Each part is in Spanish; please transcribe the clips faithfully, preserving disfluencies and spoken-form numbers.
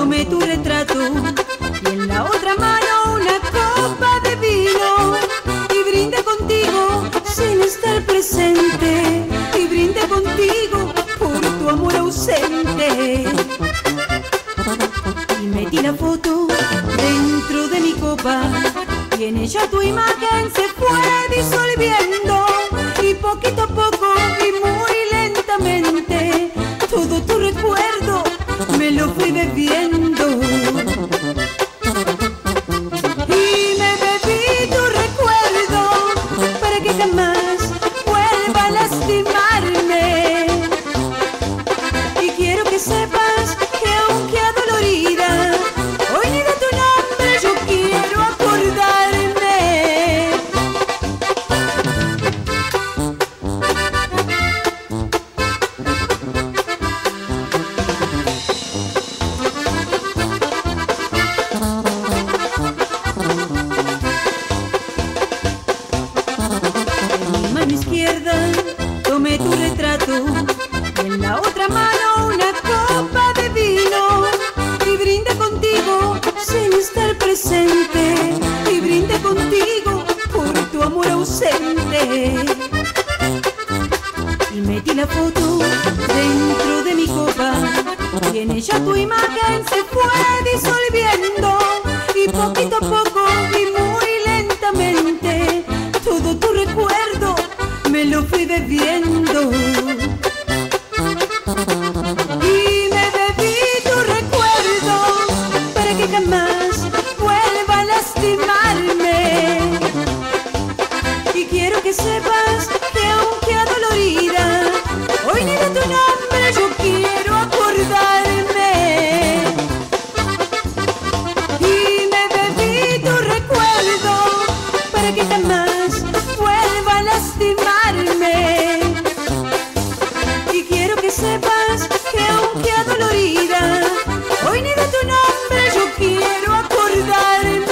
tomé tu retrato y en la otra mano una copa de vino y brindé contigo sin estar presente y brindé contigo por tu amor ausente y metí la foto dentro de mi copa y en ella tu imagen se fue disolviendo y poquito a poco y muy lentamente todo tu recuerdo me lo fui bebiendo y me bebí tu recuerdo para que jamás vuelva a lastimarme y quiero que sepas que aunque adolorida hoy ni de tu nombre yo quiero acordarme. Tomé tu retrato y en la otra mano una copa de vino y brindé contigo sin estar presente y brindé contigo por tu amor ausente y metí la foto dentro de mi copa y en ella tu imagen se fue disolviendo y poquito a poco y muy lentamente todo tu recuerdo me lo fui bebiendo y me bebí tu recuerdo para que jamás vuelva a lastimarme y quiero que sepas que aunque adolorida hoy ni de tu nombre yo quiero acordarme y me bebí tu recuerdo para que jamás vuelva a lastimarme y quiero que sepas que aunque adolorida hoy ni de tu nombre yo quiero acordarme.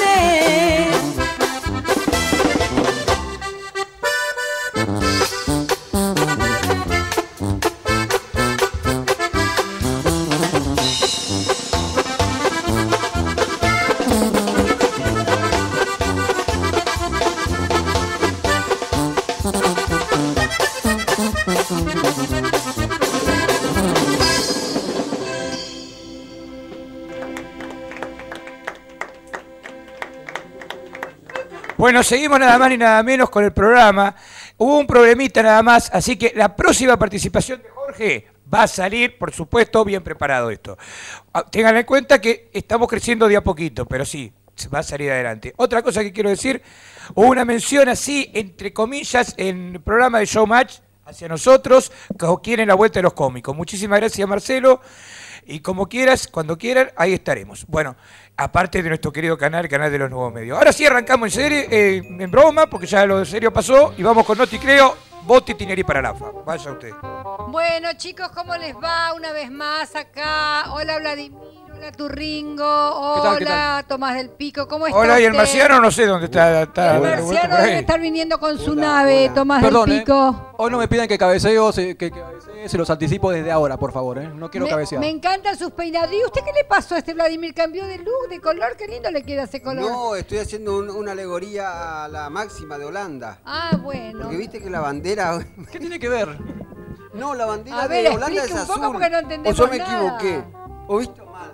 Bueno, seguimos nada más ni nada menos con el programa. Hubo un problemita nada más, así que la próxima participación de Jorge va a salir, por supuesto, bien preparado esto. Tengan en cuenta que estamos creciendo de a poquito, pero sí, va a salir adelante. Otra cosa que quiero decir, hubo una mención así, entre comillas, en el programa de Showmatch hacia nosotros, que quieren la vuelta de los cómicos. Muchísimas gracias, Marcelo. Y como quieras, cuando quieran, ahí estaremos. Bueno, aparte de nuestro querido canal, el canal de los nuevos medios. Ahora sí arrancamos en serio, eh, en broma, porque ya lo de serio pasó, y vamos con Noti Creo, Boti Tineri para la F A. Vaya usted. Bueno, chicos, ¿cómo les va? Una vez más acá. Hola, Vladimir. Hola, Turringo. Hola, ¿qué tal, qué tal? Tomás del Pico. ¿Cómo estás? Hola, y el marciano no sé dónde está. está el marciano debe estar viniendo con su hola, nave, hola. Tomás Perdón, del Pico. Eh. Hoy no me piden que cabeceo, que, que cabecee, se los anticipo desde ahora, por favor. ¿eh? No quiero me, cabecear. Me encantan sus peinados. ¿Y usted qué le pasó a este Vladimir? ¿Cambió de look, de color? Qué lindo le queda ese color. No, estoy haciendo un, una alegoría a la máxima de Holanda. Ah, bueno. Porque viste que la bandera... ¿Qué tiene que ver? No, la bandera a ver, de Holanda es un azul. Poco porque no entendemos o yo me nada. equivoqué. O viste mal.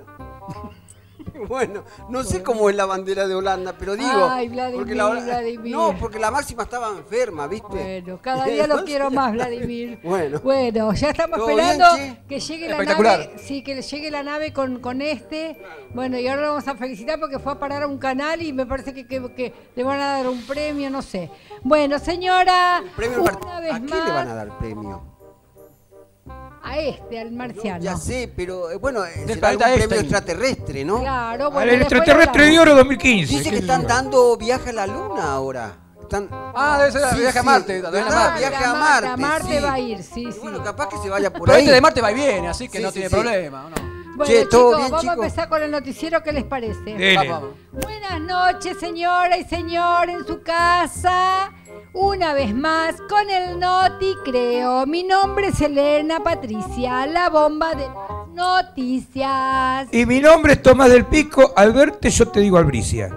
Bueno, no sé cómo es la bandera de Holanda, pero digo... Ay, Vladimir, porque la, Vladimir. No, porque la máxima estaba enferma, ¿viste? Bueno, cada día lo quiero más, Vladimir. Bueno. Bueno, ya estamos esperando bien, que llegue la nave. Sí, que llegue la nave con, con este. Bueno, y ahora lo vamos a felicitar porque fue a parar a un canal y me parece que, que, que le van a dar un premio, no sé. Bueno, señora, ¿El premio una vez ¿A más, qué le van a dar el premio? A este, al marciano. No, ya sé, pero eh, bueno, será algún premio este. extraterrestre, ¿no? Claro, bueno. El extraterrestre de oro dos mil quince. Dice que están dando viaje a la luna ahora. Están... Ah, debe ser sí, viaje sí, a Marte. ¿verdad? A Marte. Viaje a Marte. A Marte sí. va a ir, sí, sí. Bueno, capaz que se vaya por pero ahí. Este de Marte va y viene, así que sí, no sí, tiene sí. problema, ¿no? Bueno, che, chicos, ¿todo bien, vamos chico? a empezar con el noticiero, ¿qué les parece? Dele. Buenas noches, señora y señor, en su casa. Una vez más con el Noti Creo. Mi nombre es Elena Patricia, la bomba de las noticias. Y mi nombre es Tomás del Pico. Al verte yo te digo Albricia.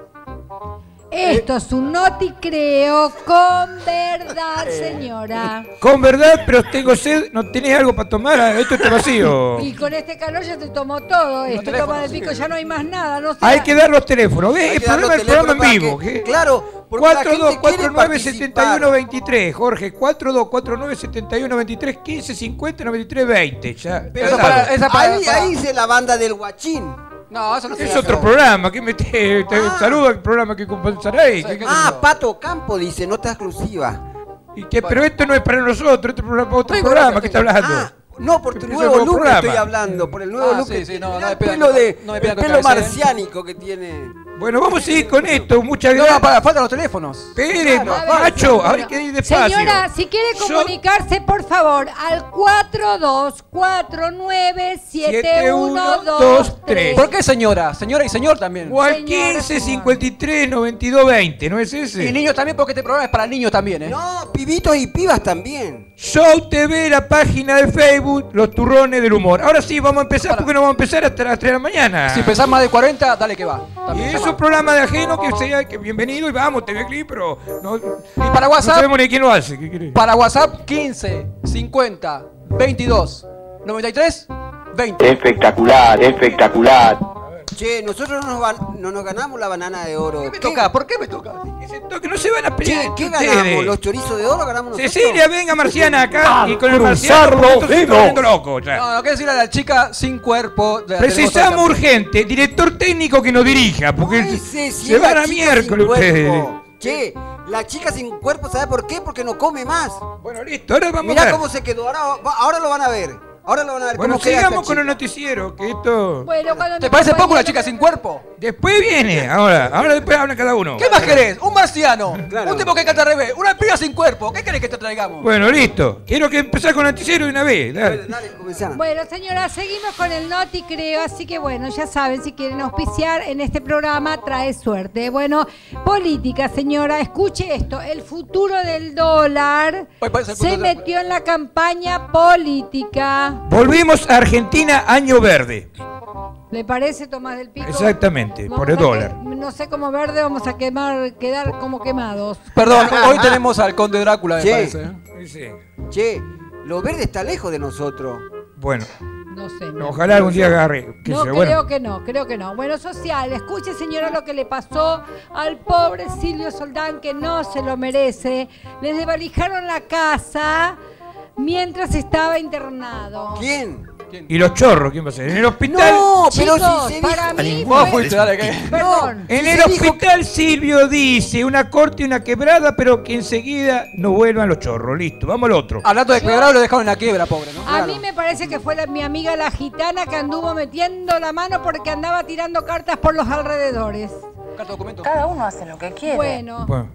Esto es un noticreo con verdad, señora. Con verdad, pero tengo sed. ¿No tenés algo para tomar? Esto está vacío. Y con este calor ya te tomó todo. Este Toma del Pico ya no hay más nada. No sé. Hay que dar los teléfonos. ¿Ves? Hay El que dar programa, los el programa en teléfonos vivo. para que- ¿qué? Claro, porque la cuatro dos gente cuatro quiere nueve siete uno participar. veintitrés, Jorge. cuatro dos cuatro nueve siete uno veintitrés, quince cincuenta noventa y tres veinte. Ya. Pero Esa ya para- sabes. esa para- ahí, para- ahí dice la banda del Guachín. No, eso no se Es hace. otro programa. ¿Qué me te, te Ah. saluda el programa que compensará ahí? ¿Qué- qué- Ah, Pato Campo dice, nota exclusiva. y qué- pero esto no es para nosotros, esto es para otro Tengo programa. razón, ¿Qué está tengo- hablando? Ah, no, por tu Pero nuevo es otro look programa. estoy hablando, por el nuevo Ah, look. sí, que sí, tiene, no, no el me pidan pelo que- de, no me el pidan que pelo cabecee. marciánico que tiene. Bueno, vamos a seguir con esto. Muchas No, no, gracias. para, faltan los teléfonos. Espere, A ver, macho, bueno. hay que ir despacio. Señora, si quiere Yo- comunicarse, por favor, al cuatro dos cuatro nueve siete uno dos tres. ¿Por qué señora? Señora y señor también. O al Señora, quince señora. cincuenta y tres noventa y dos veinte, ¿no es ese? Y niños también, porque este programa es para niños también, ¿eh? No, pibitos y pibas también. Show T V, la página de Facebook, Los Turrones del Humor. Ahora sí, vamos a empezar porque no vamos a empezar hasta las tres de la mañana. Si pesás más de cuarenta, dale que va. Y También. es un programa de ajeno que sea que bienvenido y vamos, T V Clip, pero no, Y para no WhatsApp, sabemos ni quién lo hace. ¿Qué quiere? para WhatsApp quince cincuenta veintidós noventa y tres veinte. Espectacular, espectacular. Che, nosotros no nos, van- no nos ganamos la banana de oro. ¿Qué me toca? ¿Por qué me toca? Que se toque, no se van a pelear Che, entre ¿qué ustedes. ganamos? ¿Los chorizos de oro ganamos nosotros? Cecilia, venga Marciana acá y con el cruzar Marciano los esto se está dedos. volviendo loco ya. No, no quiero decirle a la chica sin cuerpo. de la Precisamos tenemos urgente, director técnico que nos dirija, porque Ay, sí, sí, se van la a chica miércoles sin ustedes. cuerpo. Che, la chica sin cuerpo, ¿sabe por qué? Porque no come más. Bueno, listo, ahora vamos a Mirá ver. cómo se quedó. Ahora, va- ahora lo van a ver. Ahora lo van a ver. Bueno, cómo queda sigamos esta con el chica. noticiero, que esto... Bueno, cuando ¿Te mi parece poco una compañero- chica sin cuerpo? Después viene, ahora, ahora después habla cada uno. ¿Qué más querés? ¿Un marciano? Claro. ¿Un tipo que canta al revés? ¿Una piba sin cuerpo? ¿Qué querés que te traigamos? Bueno, listo. Quiero que empezar con el noticiero de una vez. dale. Dale, dale, comenzá. Bueno, señora, seguimos con el Noti, creo, así que bueno, ya saben, si quieren auspiciar en este programa, trae suerte. Bueno, política, señora, escuche esto, el futuro del dólar Pues parece el se futuro del- metió en la campaña política. Volvimos a Argentina, año verde. ¿Le parece, Tomás del Pico? Exactamente, Vamos por el a que- dólar. no sé, como verde vamos a quemar, quedar como quemados. Perdón, hoy tenemos al conde Drácula, me Che. parece. ¿eh? Sí, sí. Che, lo verde está lejos de nosotros. Bueno, No sé. no. ojalá algún día agarre. qué No, sé yo, creo bueno. que no, creo que no. Bueno, social, escuche señora lo que le pasó al pobre Silvio Soldán, que no se lo merece. Le desvalijaron la casa mientras estaba internado. ¿Quién? ¿Y los chorros? ¿Quién va a ser? En el hospital. No, pero Chicos, si se para dijo- mí Vos fue- fuiste, dale, que... Perdón. En Si el se dijo hospital Silvio dice una corte y una quebrada, pero que enseguida no vuelvan los chorros. Listo, vamos al otro. Hablando de quebrado, lo dejaron en la quiebra, pobre, ¿no? A mí me parece que fue la- mi amiga la gitana que anduvo metiendo la mano porque andaba tirando cartas por los alrededores. Carta documento. Cada uno hace lo que quiere. Bueno. Bueno.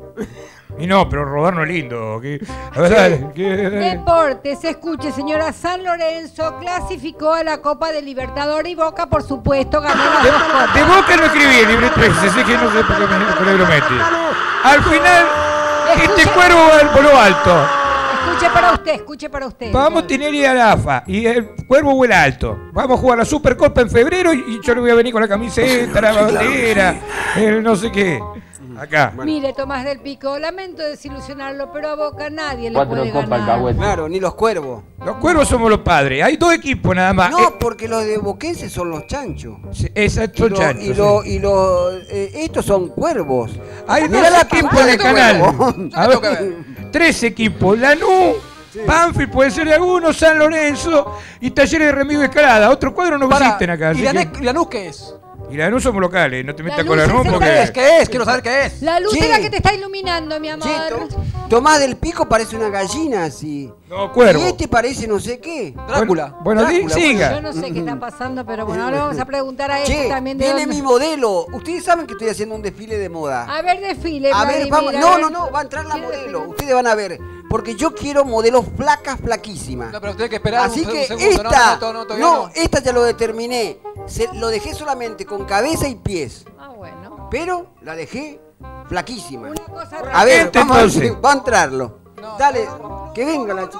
Y no, pero rodar no es lindo. ¿qué? A ver, dale, ¿qué? Deportes, escuche, señora. San Lorenzo clasificó a la Copa de Libertadores y Boca, por supuesto, ganó las De, dos copas. de Boca no escribí el libreto ese, sé que no sé por qué me, por qué lo metí. Al final, este Escuche. cuervo voló alto. Escuche para usted, escuche para usted. Vamos a tener ir a la A F A y el cuervo vuela alto. Vamos a jugar la Supercopa en febrero y, y yo le voy a venir con la camiseta, la bandera, el no sé qué. Acá. Mire, Tomás del Pico, lamento desilusionarlo, pero a Boca nadie le puede ganar. Claro, ni los cuervos. Los cuervos somos los padres. Hay dos equipos nada más. No, Eh, porque los de boquenses son los chanchos. sí, exacto, Y, son lo- chanchos, y, lo- sí. y los eh, estos son cuervos. Hay Mirá dos la equipos pantalla en el de canal. cuervo. A tengo que ver, tres equipos. Lanús, Banfield puede ser de alguno, San Lorenzo y Talleres de Remigio de Escalada. Otro cuadro no Pará, existen acá. ¿Y así Lanús, que- ¿y Lanús qué es? Y Lanús somos locales, no te metas Lanús con es Lanús el porque... ¿Qué es? ¿Qué es? Quiero saber qué es. La luz Che. es la que te está iluminando, mi amor. Che, To- Tomás del Pico parece una gallina así. No, cuervo. Y este parece no sé qué. Drácula. Bueno, di- Drácula, siga. Yo no sé qué está pasando, pero bueno, ahora vamos a preguntar a este Che, también de viene dónde- mi modelo. Ustedes saben que estoy haciendo un desfile de moda. A ver, desfile, A ver, Vladimir, vamos. a No, ver. no, no, va a entrar la ¿Quiere modelo. desfilar? Ustedes van a ver. Porque yo quiero modelos flacas, flaquísimas. No, pero usted hay que esperar Así un, que un segundo. No, esta, no, no, no, todavía no, no. esta ya lo determiné. Se- lo dejé solamente con cabeza y pies. Ah, bueno. Pero la dejé flaquísima. Una cosa A ver, Gente, vamos a ver entonces. si va a entrarlo. No, Dale, no, no, que no, venga no, la chica. No, no,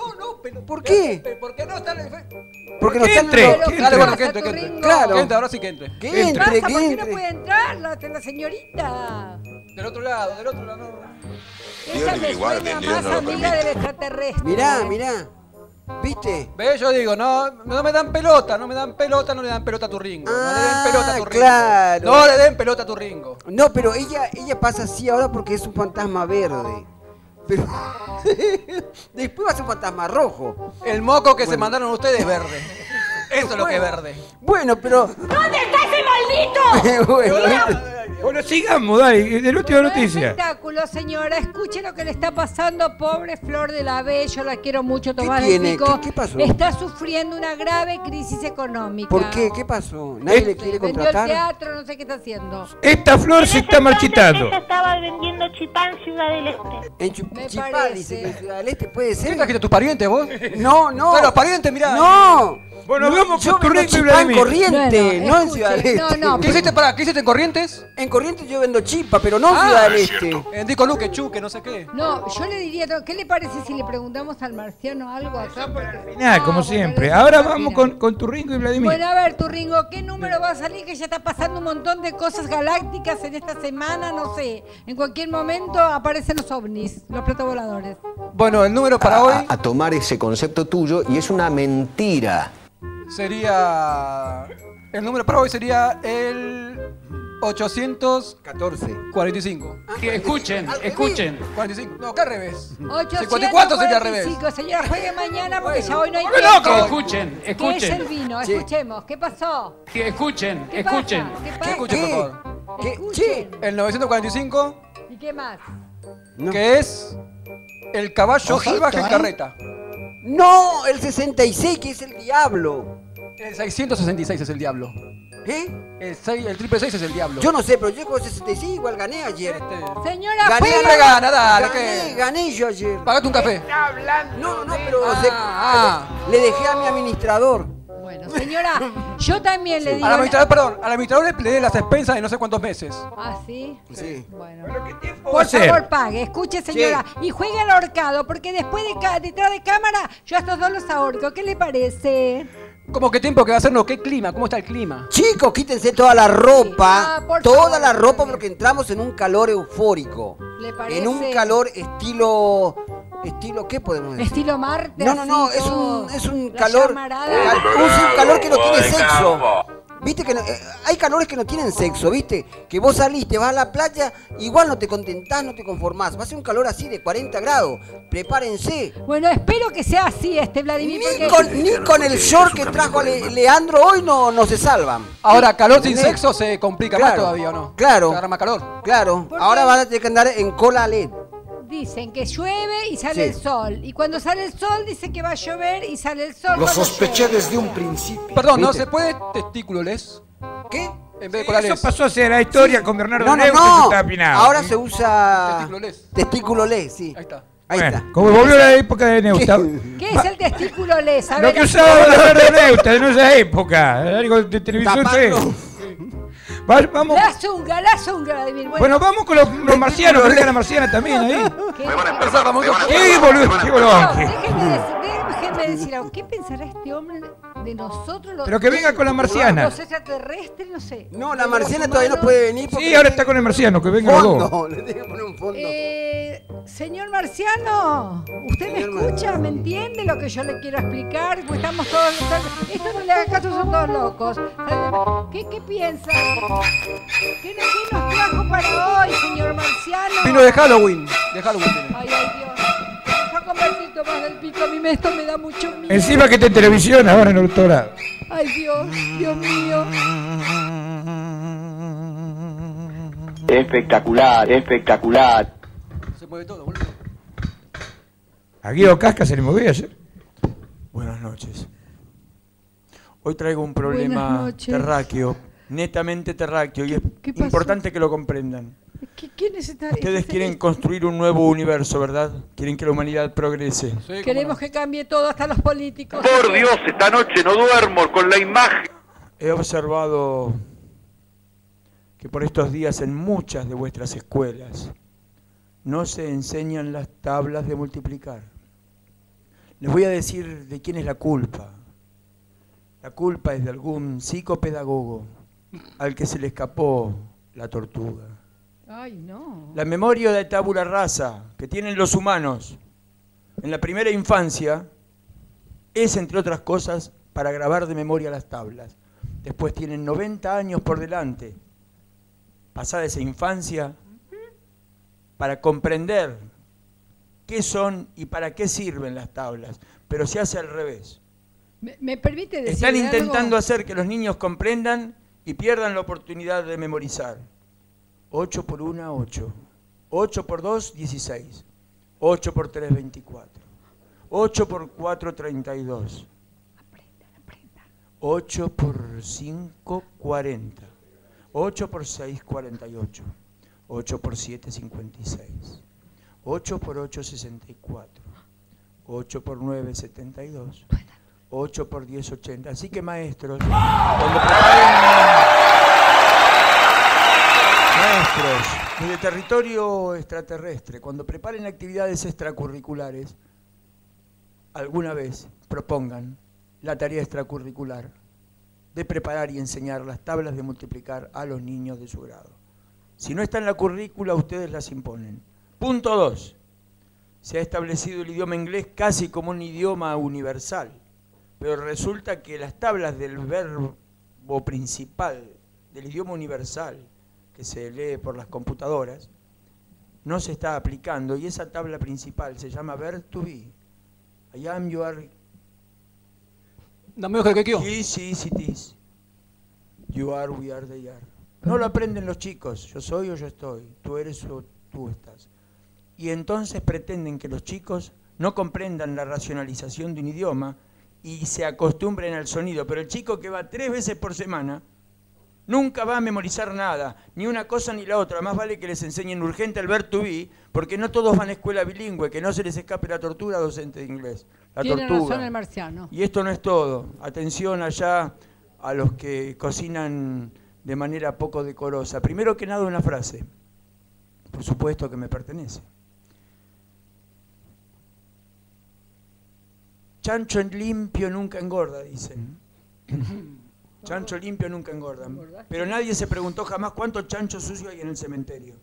pero, ¿Por qué? pero, ¿Por qué no está en el... Porque no Que están entre. los- ¿Qué Dale, bueno, pasa, que entre, que entre. Turringo? Claro. Que entre, ahora sí que entre. Que ¿Qué entre, pasa? que ¿Por qué no entre. puede entrar la, la señorita? Del otro lado, del otro lado. No. Ella me suena más amiga del extraterrestre. Mirá, mirá. ¿Viste? Ve, yo digo, no, no me dan pelota, no me dan pelota, no le dan pelota a Turringo. No le den Ah, pelota a Turringo. claro. No le den pelota a Turringo. No, pero ella, ella pasa así ahora porque es un fantasma verde. Pero después va a ser un fantasma rojo. El moco que se mandaron ustedes es verde. Eso es lo que es verde. Bueno, pero. ¿Dónde está ese maldito? bueno, ¿viste? Bueno, sigamos, dale, de la última Buen noticia. espectáculo, señora. Escuche lo que le está pasando, pobre Flor de la B. Yo la quiero mucho, Tomás del tiene? Pico. ¿Qué- qué pasó? Está sufriendo una grave crisis económica. ¿Por qué? ¿Qué pasó? ¿Nadie le quiere Vendió el contratar? teatro, no sé qué está haciendo. Esta flor se está marchitando. Ella estaba vendiendo chipá en Ciudad del Este. En Chu- Me Chipá, parece. dice que en Ciudad del Este puede ¿Qué ser. trajiste a tus parientes vos? No, no. Todos los parientes, mirá. No. Bueno, No, vamos yo con vendo Turringo y chipá en Vladimir. Corriente, Bueno, no en escuche, Ciudad del Este. no, no, ¿Qué hiciste para, qué hiciste en Corrientes? En Corrientes yo vendo chipa, pero no en Ah, Ciudad del es Este. En Dico Luque, Chuque, no sé qué. No, yo le diría, ¿qué le parece si le preguntamos al marciano algo acá? Porque- Final, como Ah, siempre. bueno, Ahora eso vamos final. con, con Turringo y Vladimir. Bueno, a ver, Turringo, ¿qué número va a salir? Que ya está pasando un montón de cosas galácticas en esta semana, no sé. En cualquier momento aparecen los ovnis, los protovoladores. Bueno, el número para a, hoy a tomar ese concepto tuyo y es una mentira. sería... El número para hoy sería el ochocientos catorce. cuarenta y cinco. Escuchen, escuchen. cuarenta y cinco. No, ¿qué al revés? ochocientos cincuenta y cuatro sería al revés. cuarenta y cinco. Señora, juegue mañana porque ya hoy no hay ¡Vuelve tiempo. loco! Escuchen, ¿Qué es el escuchen. vino? Sí. Escuchemos. ¿Qué pasó? Escuchen, ¿Qué escuchen. pasa? ¿Qué ¿Qué pasa? escuchen, por favor? ¿Qué? Escuchen. El novecientos cuarenta y cinco, ¿Y qué más? No. que es el caballo Ojito, salvaje en ¿eh? carreta. No, el sesenta y seis que es el diablo. El seiscientos sesenta y seis es el diablo. ¿Eh? El, seis, el triple seis es el diablo. Yo no sé, pero yo con sesenta y seis igual gané ayer. Este, Señora, Gané, juegue. Siempre gana, dale, gané, ¿qué? gané yo ayer. Pagate un café. No, no, pero Ah, se- ah. le dejé a mi administrador. Bueno, señora, yo también le digo... Al administrador, perdón, al administrador le, le dé las expensas de no sé cuántos meses. ¿Ah, sí? Sí. Bueno. ¿Qué tiempo va a Por ser? favor, pague. Escuche, señora. Y juegue al ahorcado, porque después de ca- detrás de cámara, yo a estos dos los ahorco. ¿Qué le parece? ¿Cómo qué tiempo que va a ser? No, ¿qué clima? ¿Cómo está el clima? Chicos, quítense toda la ropa. Ah, por toda favor. la ropa porque entramos en un calor eufórico. ¿Le parece? En un calor estilo. ¿Estilo qué podemos decir? Estilo Marte. No, no, así, no, es todo. un, es un La calor. llamarada. cal- un, es un calor que no tiene sexo. Viste que no- eh, hay calores que no tienen sexo, ¿viste? Que vos salís, te vas a la playa, igual no te contentás, no te conformás. Va a ser un calor así de cuarenta grados. Prepárense. Bueno, espero que sea así este Vladimir. Ni porque- con, ni con el short que trajo Le- Leandro hoy no, no se salvan. Ahora, calor sin ¿Entendés? sexo se complica Claro, más todavía, ¿o no? claro. Se agarra más calor. Claro, ¿Por qué? ahora van a tener que andar en cola L E D. Dicen que llueve y sale Sí. el sol. Y cuando sale el sol, dice que va a llover y sale el sol. Lo cuando sospeché llueve. desde un principio. Perdón, ¿no ¿Viste? se puede testículo les? ¿Qué? En vez de Eso colales. pasó a ser la historia con Bernardo No, no, Neus, que no. estaba opinado. Ahora se usa Testículo les. testículo L E D, sí. Ahí está. Ahí Bueno, está. como volvió la época de Neusta. ¿Qué es el testículo les? A Lo ver, que usaba Bernardo Neusta en esa época. Algo de televisión. Taparlo. sí. Va- vamos. La zunga, la zunga, Vladimir. Bueno, Bueno, vamos con los, los marcianos, que venga la marciana también ahí. ¿qué? ¿Qué boludo? ¿Qué No, bolón? déjenme, decir, déjenme decir algo. ¿Qué pensará este hombre de nosotros? Los, Pero que venga con la marciana. Los extraterrestres, no sé. No, la De marciana los todavía no humanos. puede venir porque Sí, ahora está con el marciano, que venga los dos. fondo. Le tiene que poner un fondo. Eh, señor Marciano, ¿usted me Señor escucha? ¿Me entiende lo que yo le quiero explicar? Pues estamos todos... Esto no le haga caso, son todos locos. ¿Qué, qué piensa? ¿Qué, no- qué nos trajo para hoy, señor Marciano? Vino de Halloween. De Halloween viene. Ay, ay, Dios. Me va a convertir Tomás del Pico. A mí me- esto me da mucho miedo. Encima que está en televisión, ahora en el doctorado. Ay, Dios, Dios mío. Espectacular, espectacular. Se mueve todo, boludo. A Guido Casca se le movió ayer. Buenas noches. Hoy traigo un Buenas problema noches. terráqueo, netamente terráqueo, y es qué pasó? importante que lo comprendan. ¿Qué- ¿Quién es esta? Ustedes este- quieren construir un nuevo universo, ¿verdad? Quieren que la humanidad progrese. Sí, cómo Queremos no. que cambie todo, hasta los políticos. Por Dios, esta noche no duermo con la imagen. He observado que por estos días en muchas de vuestras escuelas no se enseñan las tablas de multiplicar. Les voy a decir de quién es la culpa. La culpa es de algún psicopedagogo al que se le escapó la tortuga. Ay, no. La memoria de tabula rasa que tienen los humanos en la primera infancia es, entre otras cosas, para grabar de memoria las tablas. Después tienen noventa años por delante, pasada esa infancia, para comprender qué son y para qué sirven las tablas. Pero se hace al revés. ¿Me, me permite decir Están intentando algo? hacer que los niños comprendan y pierdan la oportunidad de memorizar. ocho por uno, ocho. ocho por dos, dieciséis. ocho por tres, veinticuatro. ocho por cuatro, treinta y dos. Aprendan, aprendan. ocho por cinco, cuarenta. ocho por seis, cuarenta y ocho. ocho por siete, cincuenta y seis. ocho por ocho, sesenta y cuatro. ocho por nueve, setenta y dos. ocho por diez, ochenta. Así que maestros, cuando preparen... Maestros, desde territorio extraterrestre, cuando preparen actividades extracurriculares, alguna vez propongan la tarea extracurricular de preparar y enseñar las tablas de multiplicar a los niños de su grado. Si no está en la currícula, ustedes las imponen. Punto dos. Se ha establecido el idioma inglés casi como un idioma universal, pero resulta que las tablas del verbo principal del idioma universal, que se lee por las computadoras, no se está aplicando, y esa tabla principal se llama verb to be. I am, you are, Dame que quiero. Yes, yes, it is. You are, we are, they are. No lo aprenden los chicos. Yo soy o yo estoy. Tú eres o tú estás. Y entonces pretenden que los chicos no comprendan la racionalización de un idioma y se acostumbren al sonido. Pero el chico que va tres veces por semana nunca va a memorizar nada, ni una cosa ni la otra. Más vale que les enseñen urgente el verb to be, porque no todos van a escuela bilingüe, que no se les escape la tortura docente de inglés. La Tiene tortuga. razón el marciano. Y esto no es todo. Atención allá a los que cocinan de manera poco decorosa. Primero que nada, una frase. Por supuesto que me pertenece. Chancho limpio nunca engorda, dicen. Chancho limpio nunca engorda. Pero nadie se preguntó jamás cuántos chanchos sucios hay en el cementerio.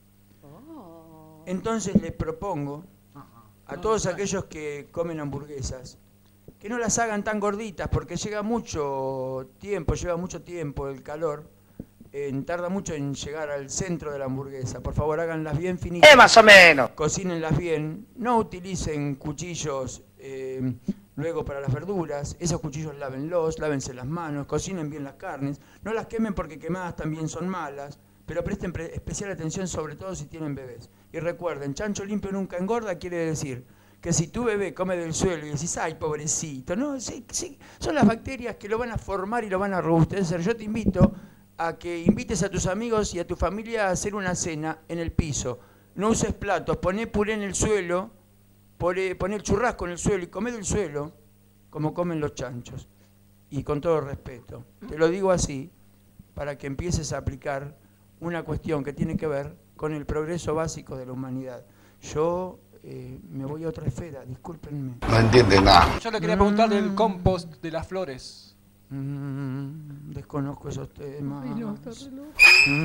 Entonces les propongo a todos aquellos que comen hamburguesas que no las hagan tan gorditas, porque llega mucho tiempo, lleva mucho tiempo el calor, eh, tarda mucho en llegar al centro de la hamburguesa. Por favor, háganlas bien finitas. Eh, más o menos. Cocínenlas bien. No utilicen cuchillos eh, luego para las verduras. Esos cuchillos lávenlos, lávense las manos, cocinen bien las carnes. No las quemen porque quemadas también son malas, pero presten pre especial atención sobre todo si tienen bebés. Y recuerden, chancho limpio nunca engorda quiere decir que si tu bebé come del suelo y decís, ay, pobrecito, no, sí, sí, son las bacterias que lo van a formar y lo van a robustecer. Yo te invito a que invites a tus amigos y a tu familia a hacer una cena en el piso. No uses platos, poné puré en el suelo, poné, poné el churrasco en el suelo y comé del suelo, como comen los chanchos. Y con todo respeto, te lo digo así, para que empieces a aplicar una cuestión que tiene que ver con el progreso básico de la humanidad. Yo eh, me voy a otra esfera, discúlpenme. No entiende nada. Yo le quería preguntar del compost de las flores. Mm, desconozco esos temas. Ay, no, está re loco.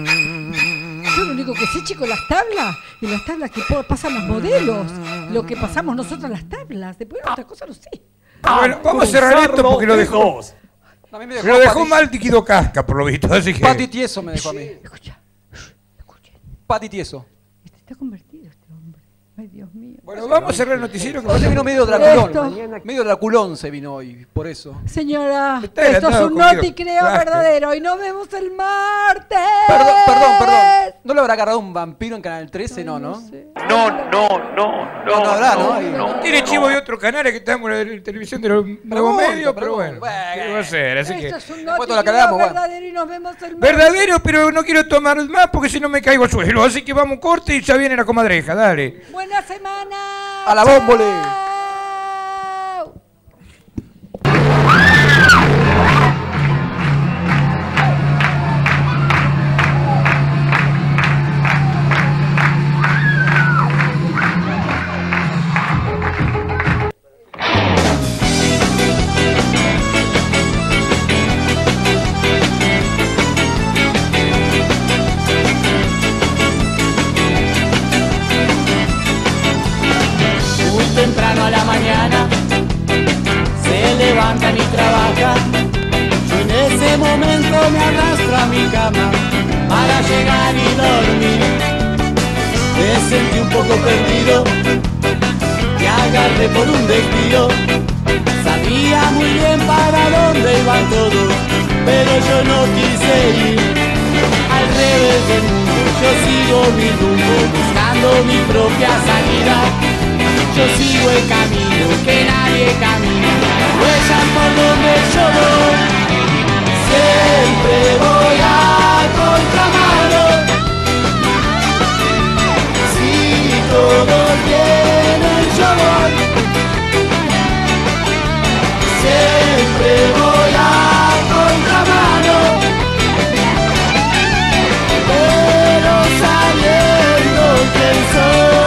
Yo lo único que sé, chicos, las tablas, y las tablas que pasan los modelos, lo que pasamos nosotros las tablas, después otra cosa no sé. Bueno, vamos a cerrar esto porque lo dejó. A mí me dejó Lo dejó Pati- mal Tiquido Casca, por lo visto, así que... Pati Tieso me dejó a mí. Escucha, escuchen. Pati Tieso. Este está convertido este hombre. Ay, Dios mío. Bueno, vamos a cerrar el noticiero. que- Hoy vino medio Esto. Draculón. Medio Draculón se vino hoy, por eso. Señora, Está esto es adelantado un con Guido. noti creo Claro. verdadero y nos vemos el martes. Perdón, perdón, perdón. ¿No le habrá agarrado un vampiro en Canal trece? No, ¿no? sé. No, no, no, no. No, no habrá, ¿no? Ahí, ¿no? Tiene chivo de otro canal que estamos en la televisión de los nuevos Pregunto, medios, pero pregunto. bueno, ¿qué va a hacer? Así que... Esto es un Después noti te la creo cargamos, bueno. verdadero y nos vemos el martes. Verdadero, pero no quiero tomar más porque si no me caigo al suelo. Así que vamos corte y ya viene la comadreja, dale. Buena semana. A la bómbole. Chao. Thank you. me arrastro a mi cama para llegar y dormir. Me sentí un poco perdido, te agarré por un desvío. Sabía muy bien para dónde iban todos, pero yo no quise ir. Al revés del mundo, yo sigo mi rumbo, buscando mi propia salida. Yo sigo el camino que nadie camina, huellas por donde yo voy. Siempre voy a contramano. Si todos vienen, yo voy. Siempre voy a contramano, pero sabiendo quién soy.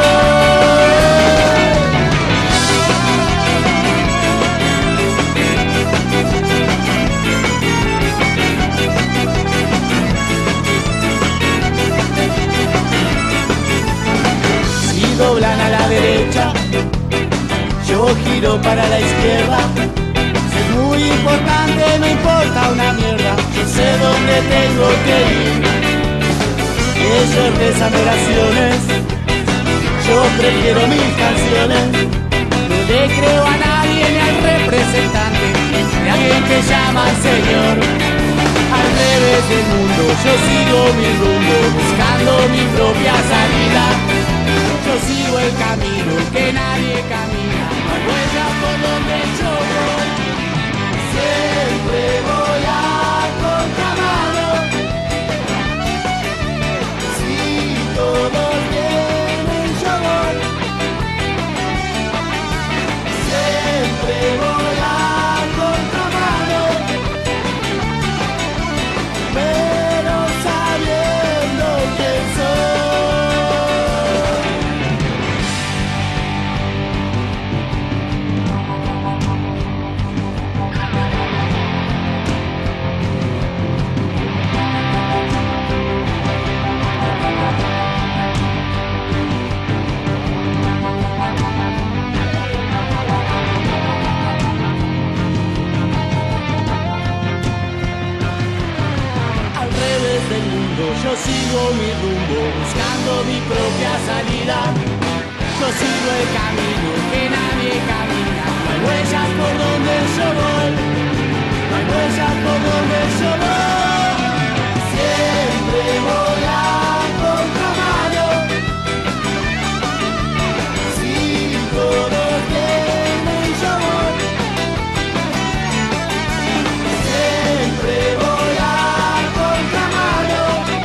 Si doblan a la derecha, yo giro para la izquierda. Muy importante, no importa una mierda, yo sé dónde tengo que ir. Ellos rezan oraciones, yo prefiero mis canciones. No le creo a nadie ni al representante de alguien que llama al Señor. Al revés del mundo, yo sigo mi rumbo, buscando mi propia salida. Yo sigo el camino que nadie camina, no hay huellas por donde yo voy. Siempre voy a contramano. Si todos vienen, yo voy. Siempre voy a contramano, pero sabiendo quién soy. Yo sigo mi rumbo, buscando mi propia salida. Yo sigo el camino que nadie camina. No hay huellas por donde yo voy. No hay huellas por donde yo voy. Siempre voy a contramano. Si todos vienen, yo voy. Siempre voy a contramano.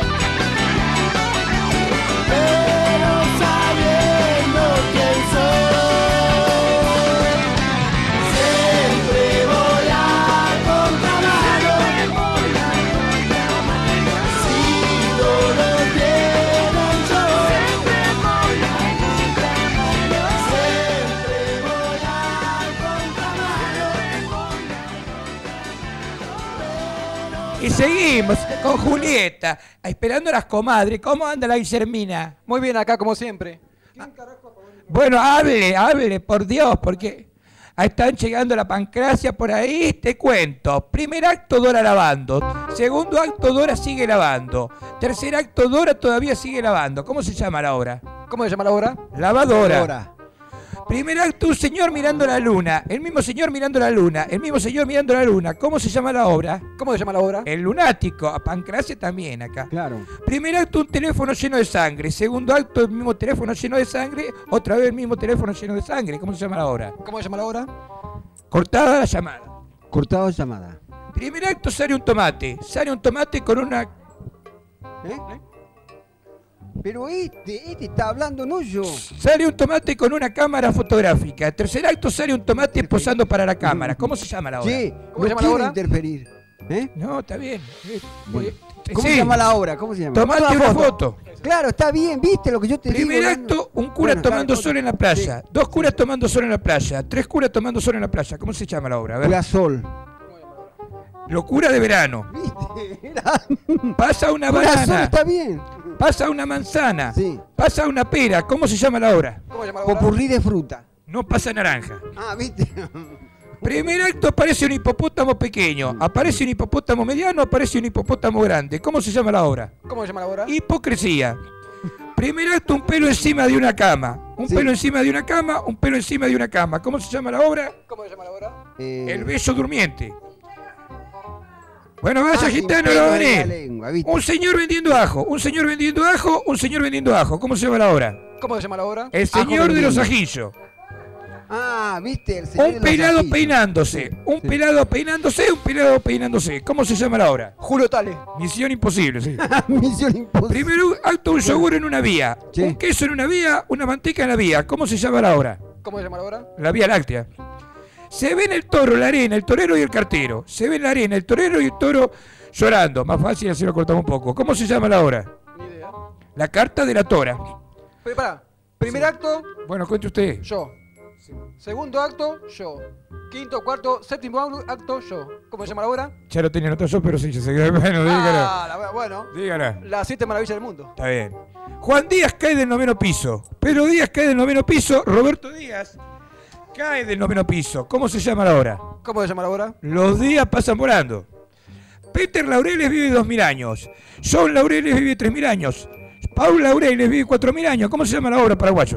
Y seguimos con Julieta, esperando a las comadres. ¿Cómo anda la Guillermina? Muy bien, acá como siempre. Bueno, hable, hable, por Dios, porque están llegando la Pancracia por ahí, te cuento. Primer acto, Dora lavando. Segundo acto, Dora sigue lavando. Tercer acto, Dora todavía sigue lavando. ¿Cómo se llama la obra? ¿Cómo se llama la obra? Lavadora. Lavadora. Primer acto, un señor mirando la luna. El mismo señor mirando la luna. El mismo señor mirando la luna. ¿Cómo se llama la obra? ¿Cómo se llama la obra? El lunático. A Pancracia también acá. Claro. Primer acto, un teléfono lleno de sangre. Segundo acto, el mismo teléfono lleno de sangre. Otra vez el mismo teléfono lleno de sangre. ¿Cómo se llama la obra? ¿Cómo se llama la obra? Cortada la llamada. Cortado llamada. Primer acto, sale un tomate. Sale un tomate con una... ¿Eh? Pero este, este está hablando, no yo. Sale un tomate con una cámara fotográfica. Tercer acto, sale un tomate posando para la cámara. ¿Cómo se llama la obra? Sí, ¿Cómo se llama la quiero obra? interferir. ¿Eh? No, está bien. Bueno. Eh, ¿Cómo sí. se llama la obra? ¿Cómo se llama? Tomate Toma una foto. foto. Claro, está bien, viste lo que yo te Primer digo. acto, un cura Bueno, tomando claro, sol en la playa. sí. Dos curas tomando sol en la playa. Tres curas tomando sol en la playa. ¿Cómo se llama la obra? A ver. Cura sol. Locura de verano. ¿Viste? Era... Pasa una Cura sol banana. está bien. Pasa una manzana. Sí. Pasa una pera. ¿Cómo se llama la obra? ¿Cómo se llama la obra? Popurrí de fruta. No pasa naranja. Ah, viste. Primer acto aparece un hipopótamo pequeño, aparece un hipopótamo mediano, aparece un hipopótamo grande. ¿Cómo se llama la obra? ¿Cómo se llama la obra? Hipocresía. Primer acto, un pelo encima de una cama. Un Sí. pelo encima de una cama, un pelo encima de una cama. ¿Cómo se llama la obra? ¿Cómo se llama la obra? Eh, El bello durmiente. Bueno, vaya ah, sin gitano, pelo no va a en la venir. lengua, ¿viste? Un señor vendiendo ajo, un señor vendiendo ajo, un señor vendiendo ajo. ¿Cómo se llama la obra? ¿Cómo se llama la obra? El Ajo señor de los vendiendo. ajillos. Ah, ¿viste? El señor de Un los pelado ajillos. peinándose, un pelado peinándose, un pelado peinándose. ¿Cómo se llama la obra? Julio Tale. Misión imposible, sí. Misión imposible. Primero acto, un yogur en una vía, Sí. un queso en una vía, una manteca en la vía. ¿Cómo se llama la obra? ¿Cómo se llama la obra? La Vía Láctea. Se ven el toro, la arena, el torero y el cartero. Se ven la arena, el torero y el toro llorando. Más fácil, así lo cortamos un poco. ¿Cómo se llama la obra? Ni idea. La carta de la tora. Pero pará. Primer acto, Bueno, cuente usted. yo. Segundo acto, yo. Quinto, cuarto, séptimo acto, yo. ¿Cómo se llama la obra? Ya lo tenía anotado yo, pero sí, ya sé que... Bueno, dígala. Ah, la, bueno. Dígala. Las siete maravillas del mundo. Está bien. Juan Díaz cae del noveno piso. Pedro Díaz cae del noveno piso. Roberto Díaz cae del noveno piso. ¿Cómo se llama la obra? ¿Cómo se llama la obra? Los días pasan volando. Peter Laureles vive dos mil años. John Laureles vive tres mil años. Paul Laureles vive cuatro mil años. ¿Cómo se llama la obra, paraguayo?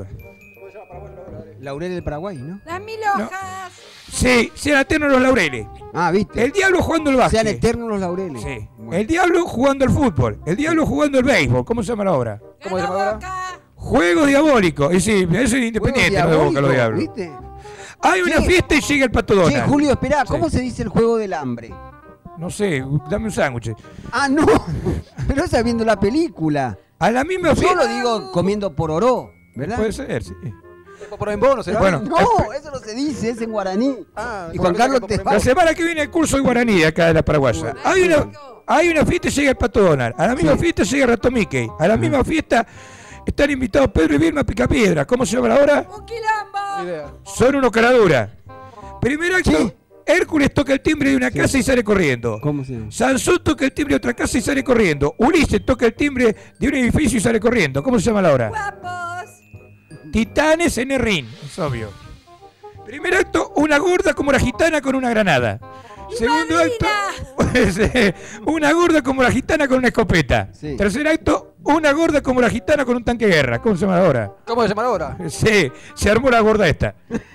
Laurel del Paraguay, ¿no? Las mil hojas. Sí, sean eternos los laureles. Ah, ¿viste? El diablo jugando al básquet. Sean eternos los laureles. Sí. Bueno. El diablo jugando al fútbol. El diablo jugando al béisbol. ¿Cómo se llama la obra? ¿Cómo se llama la obra? Juego diabólico. Y sí, eso es independiente, no de Boca los diablos. ¿Viste? Hay una Che. fiesta y llega el Pato Che, Donald. Julio, esperá, Sí. ¿cómo se dice el juego del hambre? No sé, dame un sándwich. Ah, no, pero esa viendo la película. A la misma Yo fiesta. lo digo comiendo pororó, ¿verdad? Puede ser, sí. Por en bono, ¿será? Bueno, No, eso no se dice, es en guaraní. Ah, Y Juan Carlos te La semana que viene el curso de guaraní acá de la Paraguaya. Hay una, hay una fiesta y llega el Pato Donald. A la misma Sí. fiesta llega el Rato Mickey. A la misma fiesta están invitados Pedro y Vilma Picapiedra. ¿Cómo se llama la obra? Un quilombo. Ni idea. Son unos caraduras. Primer acto, Sí. Hércules toca el timbre de una casa y sale corriendo. ¿Cómo se llama? Sansón toca el timbre de otra casa y sale corriendo. Ulises toca el timbre de un edificio y sale corriendo. ¿Cómo se llama la obra? Guapos. Titanes en el ring, es obvio. Primer acto, una gorda como la gitana con una granada. Segundo acto, una gorda como la gitana con una escopeta. Sí. Tercer acto, una gorda como la gitana con un tanque de guerra. ¿Cómo se llama la obra? ¿Cómo se llama la obra? Sí, se armó la gorda esta.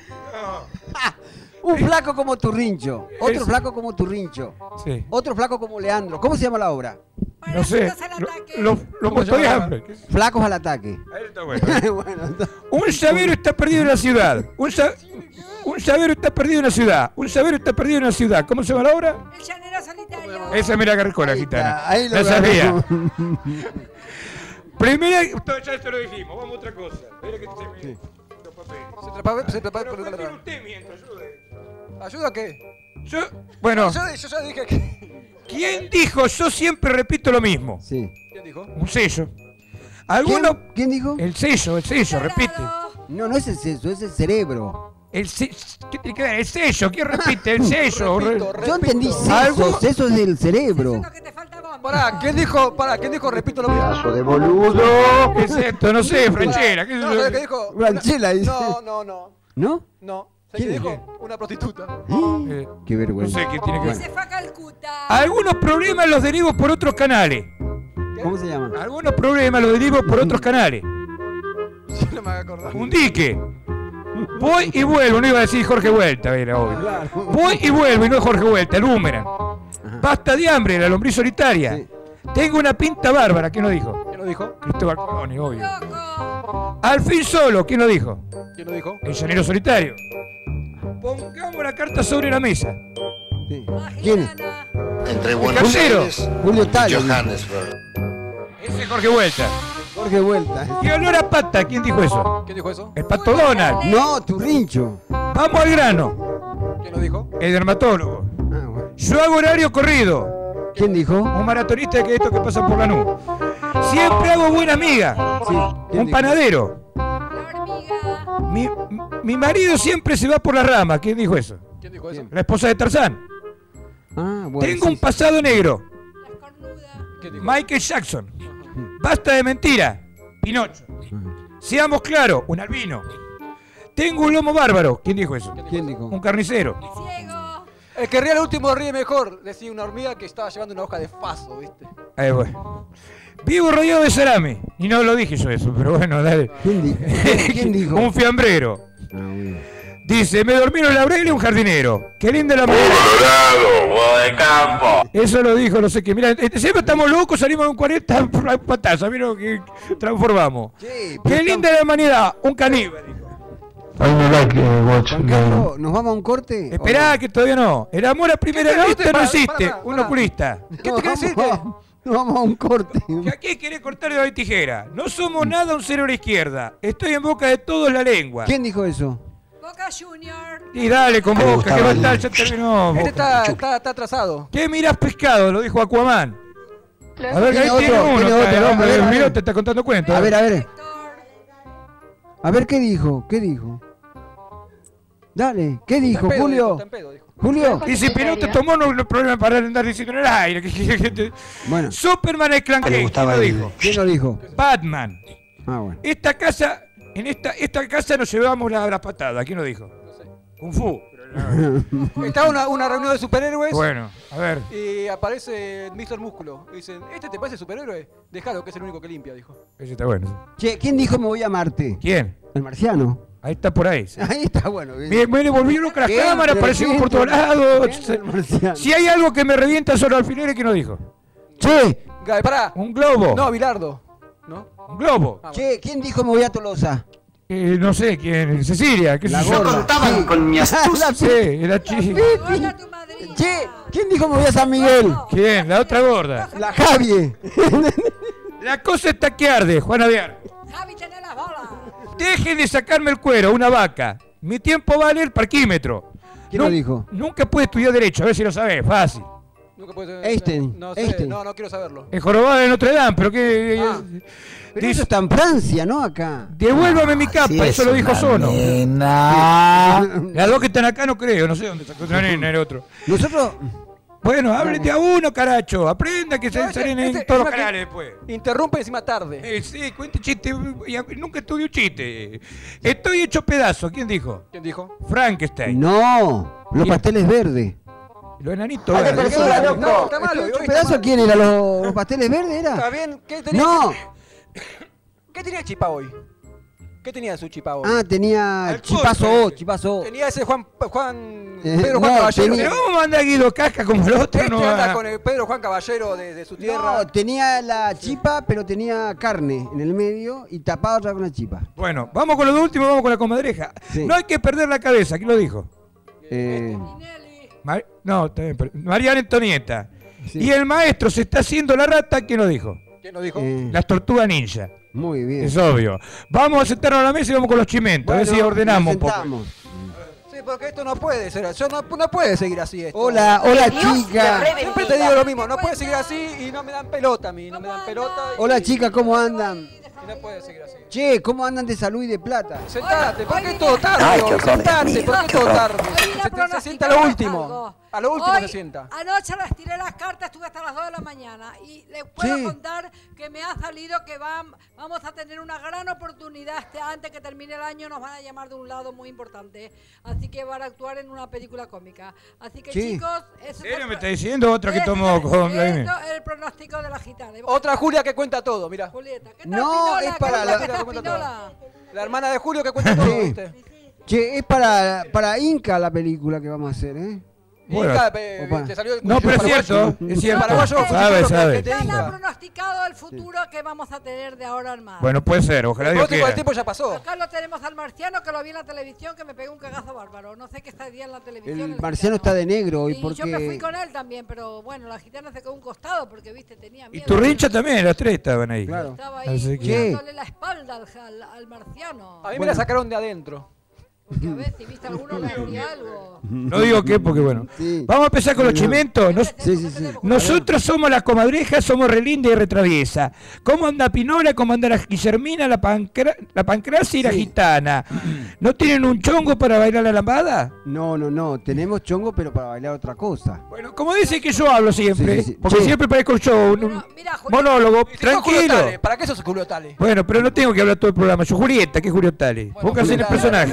Un flaco como Turrincho, otro Es- flaco como Turrincho, Sí. otro flaco como Leandro. ¿Cómo se llama la obra? No sé. Parásitos al ataque. Los lo, ¿Cómo se llama la hambre. Flacos al ataque. Ahí está bueno. Bueno, entonces- Un llavero está perdido en la ciudad. Un, sa- un llavero está perdido en la ciudad. Un llavero está perdido en la ciudad. ¿Cómo se llama la obra? El llanero solitario. Esa me la agarré con la Ahí gitana. está, ahí lo La sabía. agarró. Primera. Ya esto lo dijimos. Vamos a otra cosa. Mira que se me- los papeles. Se trapa, se trapa, Pero pero- cuénteme usted mientras, ayude. ¿Ayuda a qué? Yo, bueno, Yo, yo ya dije que. ¿quién dijo yo siempre repito lo mismo? Sí. ¿Quién dijo? Un sello. ¿Quién, Alguno. quién dijo? El sello, el sello, repite. No, no es el sexo, es el cerebro. El se- ¿Qué tiene que ver? El sello, ¿quién repite? El sello. Repito, Yo entendí ¿Algo? sexo, sexo es del cerebro. Lo que te falta vos. Pará, ¿quién dijo? Pará, ¿quién dijo? Repito lo mismo. de boludo. ¿Qué es esto? No sé, Franchera. ¿Qué es No, eso? ¿qué dijo? Franchella dice. No, no, no. ¿No? No. ¿Sabes qué ¿Quién? dijo? Una prostituta. Eh, Qué no vergüenza. sé qué tiene que Y ver. se fue a Calcuta. Algunos problemas los derivo por otros canales. ¿Cómo se llama? Algunos problemas los derivo por otros canales. Yo no me voy a acordar. Un dique. Voy y vuelvo, no iba a decir Jorge Vuelta, era obvio. Voy y vuelvo y no es Jorge Vuelta, el boomerang. Basta de hambre, la lombriz solitaria. Sí. Tengo una pinta bárbara, ¿quién lo dijo? ¿Quién lo dijo? Cristóbal Colón, obvio. Loco. Al fin solo, ¿quién lo dijo? ¿Quién lo dijo? El llanero solitario. Pongamos la carta sobre la mesa. Sí. Ah, ¿Quién es? gitana. Entre Buenos Casero. Aires Julio y Talo. Johannesburg. Ese es Jorge Vuelta. Jorge Vuelta. Y olor a pata, ¿quién dijo eso? ¿Quién dijo eso? El Pato Donald. No, Turrincho. Vamos al grano. ¿Quién lo dijo? El dermatólogo. Ah, bueno. Yo hago horario corrido. ¿Quién dijo? Un maratonista que estos que pasan por la nube. Siempre hago buena amiga. Sí. ¿Quién Un dijo? panadero. La hormiga. Mi, mi marido siempre se va por la rama. ¿Quién dijo eso? ¿Quién dijo eso? La esposa de Tarzán. Ah, bueno. Tengo sí, un pasado negro. La cornuda. ¿Quién dijo? Michael Jackson. Basta de mentira. Pinocho. Seamos claros, un albino. Tengo un lomo bárbaro. ¿Quién dijo eso? ¿Quién dijo? Un carnicero. Ciego. El que ríe al último ríe mejor, decía una hormiga que estaba llevando una hoja de faso, ¿viste? Ahí bueno. Vivo rodeado de salame. Y no lo dije yo eso, pero bueno, dale. ¿Quién dijo? ¿Quién dijo? Un fiambrero. Ah, bueno. Dice, me dormieron laurel y un jardinero. Qué linda la mañana. Colorado, de campo. Eso lo dijo, no sé qué. Mira, este, siempre estamos locos, salimos con cuarenta patazas. Mira lo que transformamos. Sí, Qué linda la humanidad. Un caníbal, dijo. Juan Carlos, ¿nos vamos a un corte? Esperá, que todavía no. El amor a primera ¿Qué te- vista para- no existe. para- para- Un para. oculista. ¿Qué te querés decir? Vamos, nos vamos a un corte. Que aquí querés cortar de la tijera. No somos nada un cero a la izquierda. Estoy en boca de todos la lengua. ¿Quién dijo eso? Boca Junior. Y dale con boca, que va a estar, ya terminó. Este Boca. está, está, está atrasado. ¿Qué mirás pescado? Lo dijo Aquaman. A ver, que ahí Tiene tiene otro, uno. tiene acá, otro. el hombre A ver, del a ver. Miró te está contando cuentos. A ver, a ver. A ver, ¿qué dijo? ¿Qué dijo? Dale, ¿qué dijo, Está en pedo, Julio? dijo, está en pedo, dijo. Julio. Y si Perú te tomó, no hay problema para andar diciendo en el aire. que- que- que te- Bueno, Superman es Clan King, ¿quién lo dijo? ¿quién lo dijo? Batman. Ah, bueno. Esta casa, en esta, esta casa nos llevamos la, la patada. ¿Quién lo dijo? Kung Fu. Está una, una reunión de superhéroes Bueno, a ver. y aparece mister Músculo. Y dicen, ¿este te parece superhéroe? Déjalo, que es el único que limpia, dijo. Ese está bueno. Che, ¿quién dijo me voy a Marte? ¿Quién? El marciano. Ahí está por ahí. sí. Ahí está, bueno. Me, me volvieron con las Bien, cámaras, pero aparecimos bien, por todos pero lados. bien, el marciano. Si hay algo que me revienta son los alfileres, ¿quién lo dijo? Che, Ga- Pará. Un globo. No, Bilardo. ¿No? Un globo. Ah, bueno. che, ¿quién dijo me voy a Tolosa? Eh, no sé quién. Cecilia. ¿Qué La sé yo? gorda. contaban Sí. con mi astucia. La Sí, era chi. Hola, tu madrina. Che, ¿quién dijo me voy a San Miguel? ¿Quién? La otra gorda. La Javi. La cosa está que arde, Juana de Arco. Javi, tenés las bolas. Deje de sacarme el cuero, una vaca. Mi tiempo vale el parquímetro. ¿Quién lo dijo? Nunca pude estudiar Derecho, a ver si lo sabés, fácil. Nunca puede ser- Einstein, No sé, Einstein. no, no quiero saberlo. El jorobado de Notre Dame, pero que... Ah. Pero Dice- eso está en Francia, ¿no? Acá. Devuélvame mi capa, eso lo dijo Sono. Las dos que están acá no creo, no sé dónde sacó una nena el otro. Nosotros. Bueno, háblete a uno, caracho. Aprenda que se No, este- salen en este- todos los encima que canales después. Interrumpe encima tarde. Eh, sí, cuente chiste. y a- Nunca estudié un chiste. Estoy hecho pedazo. ¿Quién dijo? ¿Quién dijo? Frankenstein. No, los pasteles verdes. Los enanitos. Ay, verdes. pero qué loco. No, está malo. ¿Hecho hoy está pedazo mal. quién era? ¿Los, los pasteles verdes Está era? bien. ¿Qué tenía? No. ¿Qué tenía Chipa hoy? ¿Qué tenía su Chipa hoy? Ah, tenía Alcohol, Chipazo, parece. Chipazo. Tenía ese Juan, Juan Eh, Pedro Juan no, Caballero. tenía- Pero vamos a mandar a Guido Casca como el otro. Este no anda va- con el Pedro Juan Caballero de, de su tierra. No, tenía la chipa, pero tenía carne en el medio y tapado otra con la chipa. Bueno, vamos con lo último, vamos con la comadreja. Sí. No hay que perder la cabeza. ¿Quién lo dijo? Eh, Tinelli. Mar- no, está bien, pero- Mariana Antonieta. Sí. Y el maestro se está haciendo la rata. ¿Quién lo dijo? ¿Quién lo dijo? eh, Las tortugas ninja. muy bien. Es obvio. Vamos a sentarnos a la mesa y vamos con los chimentos. a ver si Bueno, ordenamos nos un poco. sentamos. Sí, porque esto no puede ser. Yo no, no puede seguir así esto. Hola, hola chica. Siempre te digo lo mismo. No puede seguir así y no me dan pelota a mí. No me dan pelota. y- Hola chicas, ¿cómo andan? y no puede seguir así. Che, ¿cómo andan de salud y de plata? Sentate, ¿por Hoy qué vine- todo tarde? Ay, qué hoy? horror. Sentate, ¿por qué todo tarde? Hoy vine a Se, se- se pronosticar sienta a lo último. algo. A lo último Hoy, se sienta. Anoche les tiré las cartas, estuve hasta las dos de la mañana y les puedo Sí. contar que me ha salido que vam- vamos a tener una gran oportunidad este, antes que termine el año, nos van a llamar de un lado muy importante, así que van a actuar en una película cómica. Así que Sí. chicos, eso ¿En es serio el- me está diciendo otra que ese tomó es- con Vladimir? esto es el pronóstico de la gitana. Otra Julia que cuenta todo, mira. Julieta, ¿qué tal No, Pinola? es ¿Qué para tal la- que está cuenta Pinola? La hermana de Julio que cuenta todo, Sí. ¿viste? Che, es para, para Inca la película que vamos a hacer, ¿eh? Bueno. Inca, eh, Opa. te salió el No, pero es paraguayo. cierto, es cierto. paraguayo Sabe, futuro que- sabe. que te Están diga. pronosticado el futuro que vamos a tener de ahora en más. Bueno, puede ser, ojalá El Dios próximo del quiera. tiempo ya pasó. Acá lo tenemos al marciano que lo vi en la televisión que me pegó un cagazo bárbaro. No sé qué está día en la televisión. El marciano está de negro hoy Y yo me fui porque... con él también, pero bueno, la gitana se quedó a un costado porque, viste, tenía Y miedo. tu rincha también, las tres estaban ahí. Claro. Estaba ahí Así que- cuidándole la espalda al, al- al marciano. A mí me Bueno. la sacaron de adentro. Porque a ver si viste alguno le hacía algo. No digo qué, porque bueno. Sí. Vamos a empezar con los chimentos. Nos- Sí, sí, sí. nosotros somos las comadrejas, somos relinda y retraviesa. ¿Cómo anda Pinola? ¿Cómo anda la Guillermina, la, pancra la Pancracia y la Sí. gitana? ¿No tienen un chongo para bailar la lambada? No, no, no, tenemos chongo pero para bailar otra cosa. Bueno, como dice que yo hablo siempre, Sí, sí, sí. porque Sí. siempre parezco yo, un, un Pero, mira, Julián, monólogo, Y si sos Julio tranquilo. Tale, ¿para qué sos Julio Tale? Bueno, pero no tengo que hablar todo el programa. Yo, Julieta, ¿qué es Julieta Tale? Bueno, Póngase en el Julio Tale, personaje. El hermano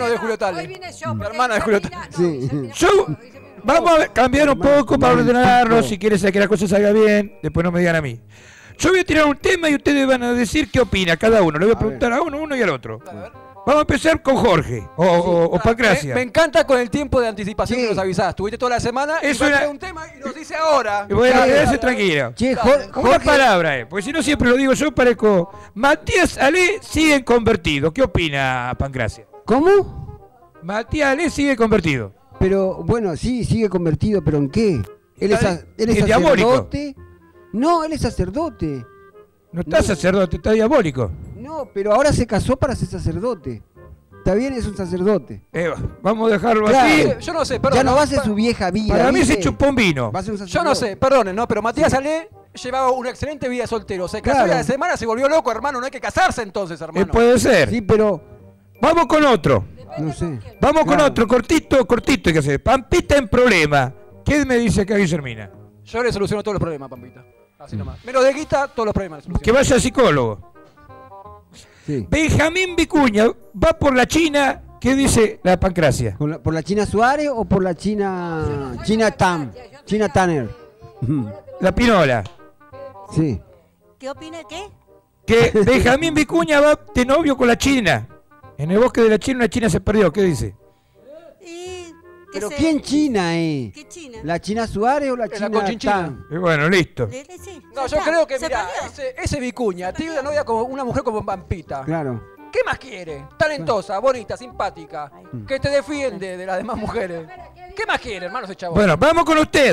de Julio Tale. Hoy vine yo. La hermana de Julio Tale. Sí. Yo, vamos a cambiar un poco para ordenarlo, si quieres que la cosa salga bien, después no me digan a mí. Yo voy a tirar un tema y ustedes van a decir qué opina cada uno. Le voy a preguntar a uno, uno y al otro. Vamos a empezar con Jorge, o, o, o Pancracia. Me, me encanta con el tiempo de anticipación Sí. que nos avisás. Tuviste toda la semana y Eso va a era- traer un tema y nos dice ahora. Y bueno, Sí. quédese tranquilo. Che, Jor- Una Jorge, palabra, eh, porque si no siempre lo digo yo, parezco... Matías Ale sigue convertido. ¿Qué opina Pancracia? ¿cómo? Matías Ale sigue convertido. Pero bueno, sí, sigue convertido, pero ¿en qué? Él es, Está- sa- él es es diabólico. sacerdote. No, él es sacerdote. No está No. sacerdote, está diabólico. No, pero ahora se casó para ser sacerdote. Está bien, es un sacerdote. Eh, vamos a dejarlo Claro. así. Yo no sé, perdón. Ya no va a ser pa- su vieja vida. Para mí ¿viste? se chupó un vino. Va a ser un Yo sacerdote. no sé, perdonen, ¿no? Pero Matías Ale llevaba una excelente vida soltero. Se casó Claro. y a la semana se volvió loco, hermano. No hay que casarse entonces, Eh, hermano. puede ser. Sí, pero Vamos con otro. no sé. Vamos con Claro. otro, cortito, cortito hay que hacer. Pampita en problema. ¿Qué me dice acá Guillermina? Yo le soluciono todos los problemas, Pampita. Así nomás. Menos de guita, todos los problemas le soluciono. Que vaya al psicólogo. Sí. Benjamín Vicuña va por la China. ¿Qué dice la Pancracia? ¿Por la, por la China Suárez o por la China China Tam? China Tanner. La Pinola. Sí. ¿Qué opina qué? Que Benjamín Vicuña va de novio con la China. En el bosque de la China una China se perdió. ¿Qué dice? ¿Y qué ¿Pero se- quién China es? ¿Qué China? ¿La China Suárez o la la China Conchinchina. Tam? Y bueno, listo. Le- le- sí, No, ya yo está, creo que, se mira, perdió. ese, ese Vicuña tiene una novia como una mujer como Pampita. Claro. ¿Qué más quiere? Talentosa, bonita, simpática, que te defiende de las demás mujeres. ¿Qué más quiere, hermano, ese chabón? Bueno, vamos con usted.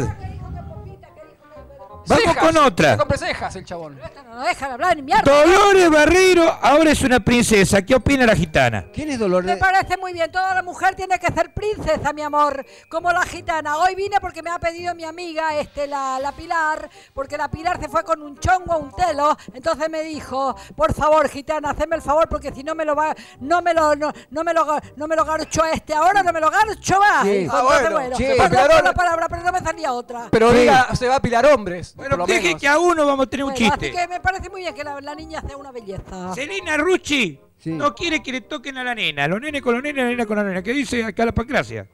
Vamos Cejas, con otra. que compre cejas el chabón. No nos dejan hablar ni mierda. Dolores Barreiro ahora es una princesa. ¿Qué opina la gitana? ¿Quién es Me Dolores? parece muy bien, toda la mujer tiene que ser princesa, mi amor, como la gitana. Hoy vine porque me ha pedido mi amiga, este, la, la Pilar, porque la Pilar se fue con un chongo a un telo, entonces me dijo, por favor, gitana, haceme el favor, porque si no me lo va, no me lo, no, no me lo, no me lo garcho este ahora, no me lo garcho más. Sí. Dijo, Ah, entonces, bueno, sí. perdón Pilar, por la palabra, pero no me salía otra. Pero Sí. diga, se va a pilar hombres. Bueno, por lo deje menos. que a uno vamos a tener un Bueno, chiste. así que me parece muy bien que la, la niña sea una belleza. Selena Rucci Sí. no quiere que le toquen a la nena. Los nenes con los nenes, la nena con la nena. ¿Qué dice acá la Pancracia?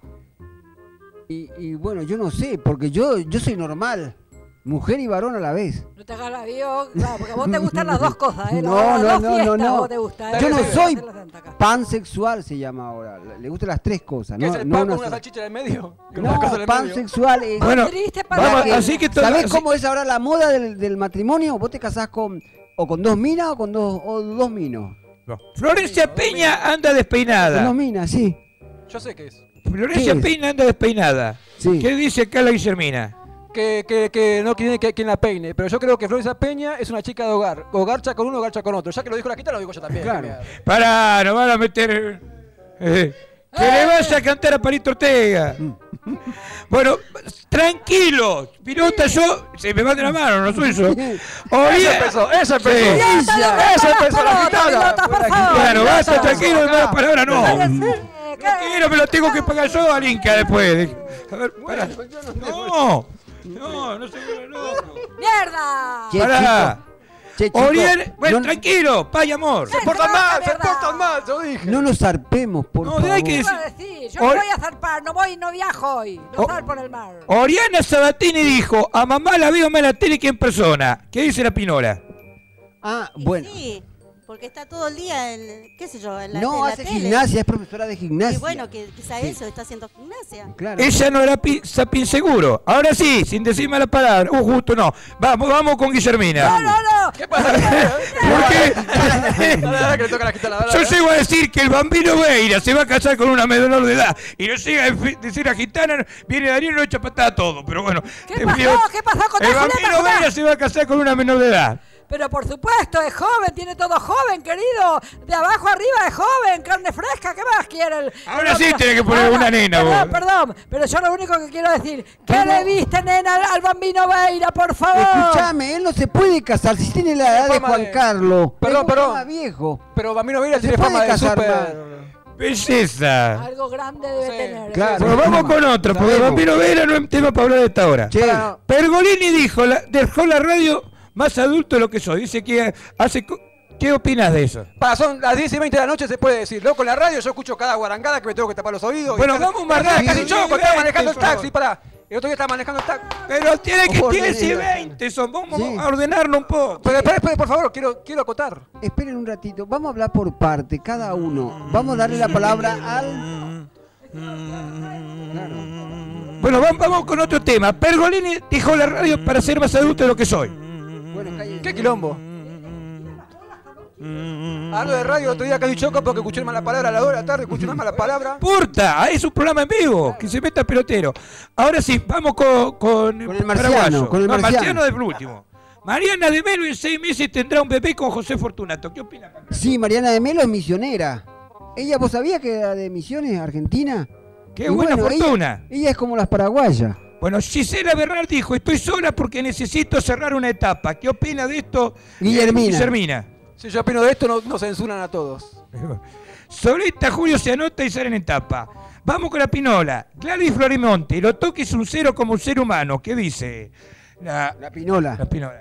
Y, y bueno, yo no sé, porque yo, yo soy normal. Mujer y varón a la vez. No te hagas la bio, claro, porque a vos te gustan las dos cosas, ¿eh? No, las no, dos no, fiestas no, no. vos te gusta, ¿eh? Yo no Hacer soy la santa acá. pansexual, se llama ahora. Le gustan las tres cosas, ¿Qué ¿no? es el no pan una con una sola. salchicha en el medio? Con No, una cosa en el medio. pansexual es... Bueno, triste para vamos, que- así que to- ¿Sabés así- cómo es ahora la moda del, del matrimonio? Vos te casás con o con dos minas o con dos, o dos minos. No. Florencia Peña anda Con despeinada. dos minas, sí. Yo sé qué es. Florencia ¿Qué es? Peña anda despeinada. Sí. ¿Qué dice acá la Guillermina? Que, que, que no quiere que quien la peine, pero yo creo que Florencia Peña es una chica de hogar. O garcha con uno o garcha con otro. Ya que lo dijo la quita, lo digo yo también. Claro. Mira. Pará, nos van a meter... eh, que le vaya a cantar a Palito Ortega. Bueno, tranquilo. Pirota, yo... Se me va de la mano, no soy yo. Eso empezó, eso empezó. Sí. Eso empezó la gitana. Pilotas, por favor. Bueno, basta, Pilotas, tranquilo, acá. hermano, palabra no. Cállense, No quiero, me lo tengo que pagar yo al Inca después. A ver, pará. No, no, no se vuelva loco. ¡Mierda! Che, Pará. chico, che, chico, Oriel, bueno, no, tranquilo, paz y amor. Se portan Mierda. mal, se portan mal, yo dije. no nos zarpemos, por No, favor. hay que ¿Qué decir- iba a decir? Yo Or- no voy a zarpar, no voy, no viajo hoy. No Oh. sal por el mar. Oriana Sabatini dijo, a mamá la veo más en la tele que en persona. ¿Qué dice la Pinola? Ah, Y bueno. Sí, porque está todo el día en, qué sé yo, en la, No, en la hace tele. gimnasia, es profesora de gimnasia. Y bueno, que quizá Sí. eso, está haciendo gimnasia. Claro. Ella no era pi- sapin seguro. Ahora sí, sin decirme la palabra. Uh, justo no. Vamos, vamos con Guillermina. No, no, no. ¿Qué pasa? ¿Por qué? Dale, dale, que le toca la gitana. dale, Yo dale. llego a decir que el bambino Veira se va a casar con una menor de edad y no llega a defi- decir a gitana, viene Darío y lo echa patada a todo, pero bueno. ¿Qué te pasó? pido- ¿Qué pasó con El la Julieta bambino Jurá? Veira se va a casar con una menor de edad. Pero por supuesto, es joven, tiene todo joven, querido. De abajo arriba es joven, carne fresca, ¿qué más quiere el, Ahora el sí otro? tiene que poner una nena, Perdón, vos. perdón, pero yo lo único que quiero decir, ¿qué le viste, nena, al, al bambino Veira, por favor? Escuchame, él no se puede casar si tiene la edad de fama Juan de- Carlos. Perdón, Es perdón. más viejo. Pero Bambino Veira Se tiene puede fama de casar super... Belleza. Algo grande debe Sí, tener. claro. Bueno, vamos con otro, porque el Sabemos. vampiro Veira no es tema para hablar de esta hora. Che, Pergolini dijo, la, dejó la radio más adulto de lo que soy. Dice que hace co- ¿Qué opinas de eso? Pa, son las diez y veinte de la noche, se puede decir. Loco, en la radio yo escucho cada guarangada que me tengo que tapar los oídos. Bueno, y vamos más casi rápido. choco, estaba manejando el por favor. taxi, pará. El otro día estaba manejando el taxi. Pero tiene que Por diez y Dios. veinte, son. Vamos Sí. a ordenarlo un poco. Pero espera, espera, por favor, quiero, quiero acotar. Esperen un ratito, vamos a hablar por parte, cada uno. Vamos a darle la palabra al... Claro. Bueno, vamos, vamos con otro tema. Pergolini dejó la radio para ser más adulto de lo que soy. Bueno, cállense. ¿Qué quilombo? Hablo de radio el otro día casi choco porque escuché una mala palabra a las dos de la tarde, escuché una mala palabra. ¡Purta! Es un programa en vivo. Que se meta el pelotero. Ahora sí, vamos con, con, Con el marciano, paraguayo. con el No, marciano. del último. Mariana de Melo en seis meses tendrá un bebé con José Fortunato. ¿Qué opina? Sí, Mariana de Melo es misionera. Ella, ¿vos sabías que era de Misiones, Argentina? ¡Qué Y buena bueno, fortuna! Ella, ella es como las paraguayas. Bueno, Gisela Bernal dijo, estoy sola porque necesito cerrar una etapa. ¿Qué opina de esto? Guillermina. Guillermina. Si yo opino de esto, no, no censuran a todos. Solista Julio se anota y sale en etapa. Vamos con la Pinola. Gladys Florimonte, lo toques un cero como un ser humano. ¿Qué dice? La, La Pinola. la Pinola.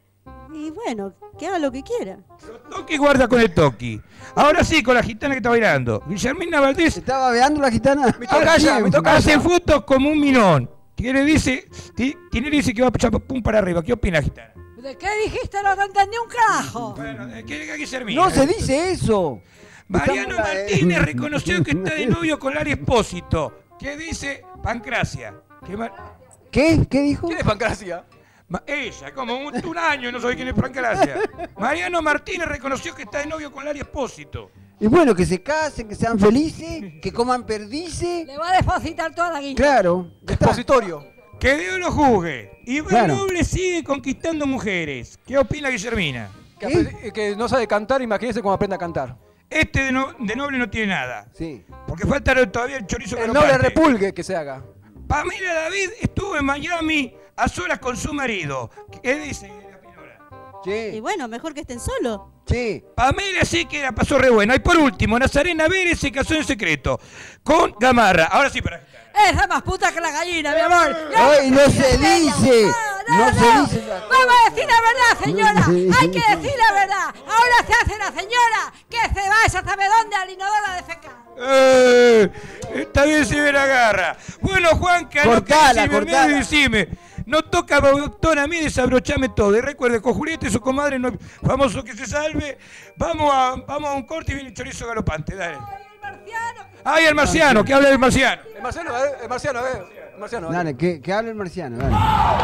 Y bueno, que haga lo que quiera. Toque guarda con el toqui. Ahora sí, con la gitana que está bailando. Guillermina Valdés ¿Estaba babeando la gitana? Me toca ya, me toca hace ya. fotos como un minón. Tiene dice, ti- tiene dice que va a echar pum para arriba. ¿Qué opina gitana? ¿De qué dijiste? No te entendí un carajo. Bueno, ¿qué diga Guillermina? No se dice eso. Mariano Estamos- Martínez reconoció que está de novio con Lari Espósito. ¿Qué dice Pancracia? ¿Qué ma- ¿Qué? ¿Qué dijo? ¿Quién es Pancracia? Ma- Ella, como un, un año, no sabe quién es Pancracia. Mariano Martínez reconoció que está de novio con Lari Espósito. Y bueno, que se casen, que sean felices, que coman perdices. Le va a depositar toda la guita. Claro. ya está. Expositorio. Que Dios lo juzgue. Iván Claro. Noble sigue conquistando mujeres. ¿Qué opina Guillermina? Que, ¿Qué? apre- que no sabe cantar, imagínense cómo aprende a cantar. Este de, no- de Noble no tiene nada. Sí. Porque falta todavía el chorizo El galopante. noble repulgue que se haga. Pamela David estuvo en Miami a solas con su marido. ¿Qué dice la Pinola? Y Sí. bueno, mejor que estén solos. Sí. Pamela sí que la pasó re buena. Y por último, Nazarena Vélez se casó en secreto con Gamarra. Ahora sí, para. Es más puta que la gallina, mi amor. Ay, no se dice. No, No no, se no. dice esas Vamos a decir la verdad, señora. No se dice. Hay que decir la verdad. Ahora se hace la señora que se vaya, ¿sabe dónde? Al inodoro de fecar. Eh, esta vez se me la agarra. Bueno, Juanca, no Cortala, querés irme cortala. medio y decime. No toca doctor a mí, desabrochame todo. Y recuerde, con Julieta y su comadre, no, famoso que se salve. Vamos a, vamos a un corte y viene el chorizo galopante. Dale. El marciano. ¡Ay, el marciano! Que habla del marciano. El marciano, a ver, el marciano, a ver. El marciano, a ver. Dale, que, que hable el marciano. Dale.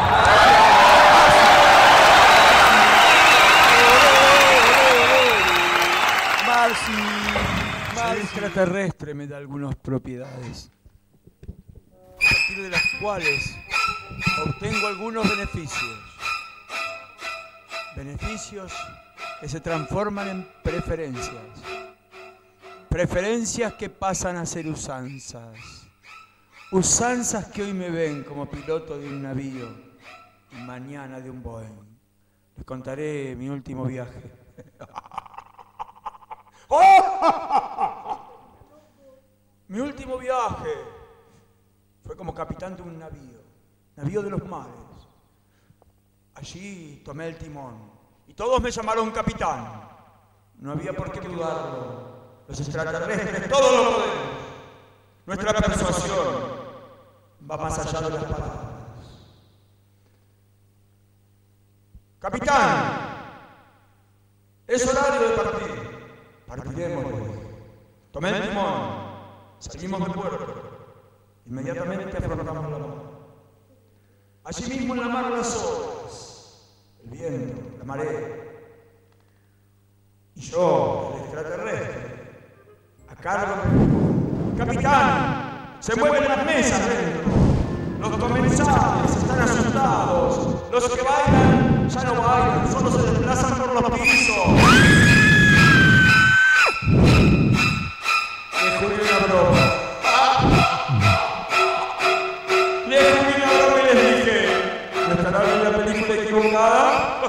Marci. El extraterrestre me da algunas propiedades, a partir de las cuales obtengo algunos beneficios. Beneficios que se transforman en preferencias. Preferencias que pasan a ser usanzas. Usanzas que hoy me ven como piloto de un navío y mañana de un Boeing. Les contaré mi último viaje. Mi último viaje fue como capitán de un navío, navío de los mares. Allí tomé el timón y todos me llamaron capitán. No había por qué dudarlo. Los extraterrestres, todos lo podemos. Nuestra persuasión va más allá de las palabras. Capitán, es horario de partir. Partiremos, le dije. Tomé el timón. Salimos del puerto. Inmediatamente afrontamos la mar. Allí mismo en la mar las olas, el viento, la marea. Y yo, el extraterrestre, a cargo de... ¡Capitán! ¡Se mueven las mesas dentro! Los comensales están asustados. Los que bailan ya no bailan, solo se desplazan por los pisos. Le jugué una broma. Le jugué una broma y les dije, ¿no estará bien la película equivocada?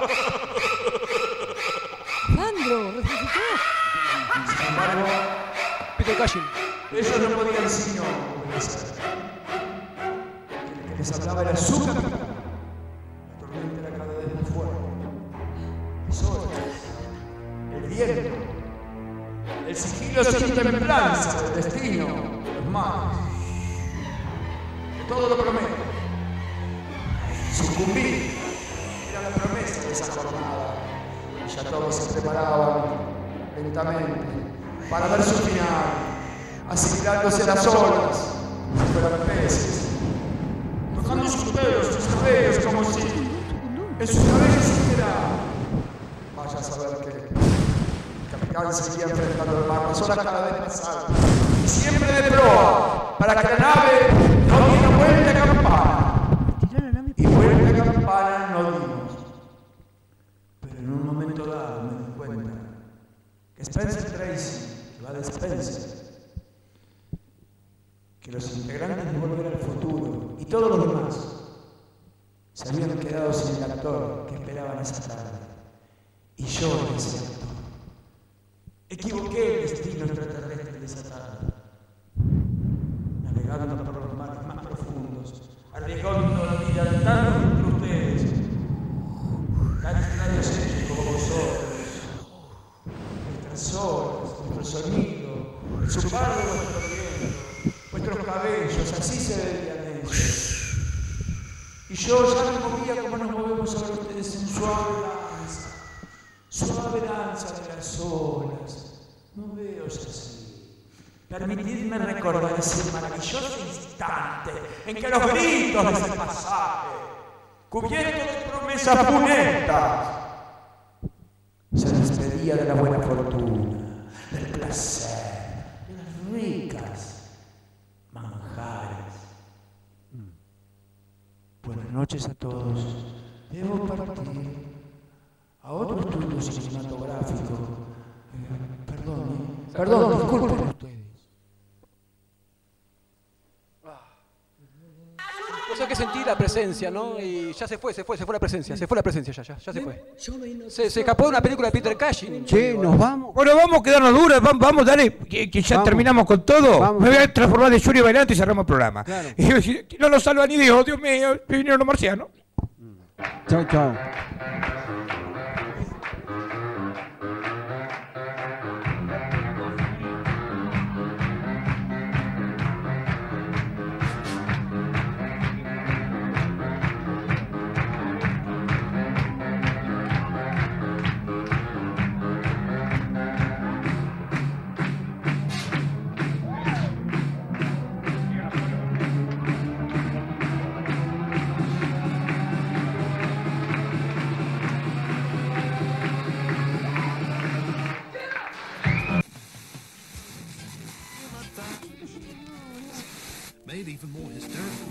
Sandro, resucitó. Sin embargo, Peter Cushing. ellos no podían sino obedecer. El que les hablaba era su capitán. La tormenta era cada vez más fuerte. Las horas, el viento. El sigilo sin templanza del destino, los males. Que todo lo promete. Sucumbir era la promesa de esa jornada. Y ya todos se preparaban lentamente para ver su final, asimilándose las olas, si fueran peces, tocando sus dedos, sus cabellos, como si en sus cabellos supiera. Vaya a saber que el capitán seguía enfrentando el mar, las olas cada vez más altas, y siempre de proa, para que la nave no diera vuelta a campana. Y vuelta a campana no dimos. Pero en un momento dado me di cuenta que Spencer Tracy, que va de Spencer, que los integrantes de Volver al Futuro y todos los demás se habían quedado sin el actor que esperaban esa tarde. Y yo era ese actor. Equivoqué el destino extraterrestre de esa tarde, navegando por los mares más profundos, arriesgando la vida de tantos entre ustedes, tan extraños hechos como vosotros, nuestras olas, nuestro sonido, el zumbar de vuestro viento, vuestros cabellos, así se veían ellos. Y yo ya me movía como nos movemos sobre ustedes en suave danza, suave danza de las olas. No veo así. Permitidme recordar ese maravilloso instante en que los gritos de ese pasaje, cubiertos de promesas funestas, se despedía de la buena fortuna, del placer, de las ricas manjares. Buenas noches a todos. Debo partir a otro estudio cinematográfico. Eh, perdón, perdón, disculpen ustedes. No sé qué sentir la presencia, ¿no? Y ya se fue, se fue, se fue la presencia, se fue la presencia, ya, ya, ya se fue. Se, se escapó de una película de Peter Cushing. Che, nos vamos. Bueno, vamos a quedarnos duras, vamos, vamos dale, que, que ya Vamos. terminamos con todo. Vamos. Me voy a transformar de Yuri Bailante y cerramos el programa. Claro. Y no nos salva ni Dios, Dios mío, vinieron los marcianos. Chao, chao. Made even more hysterical.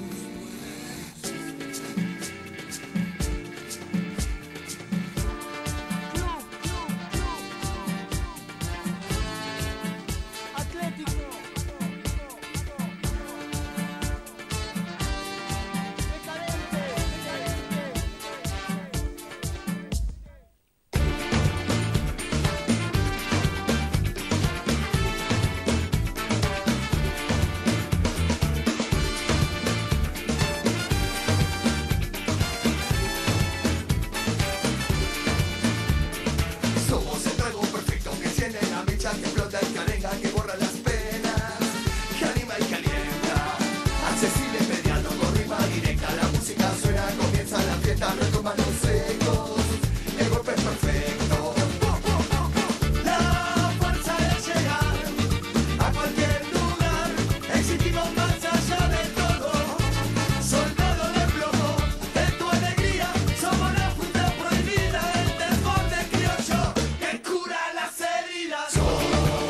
Somos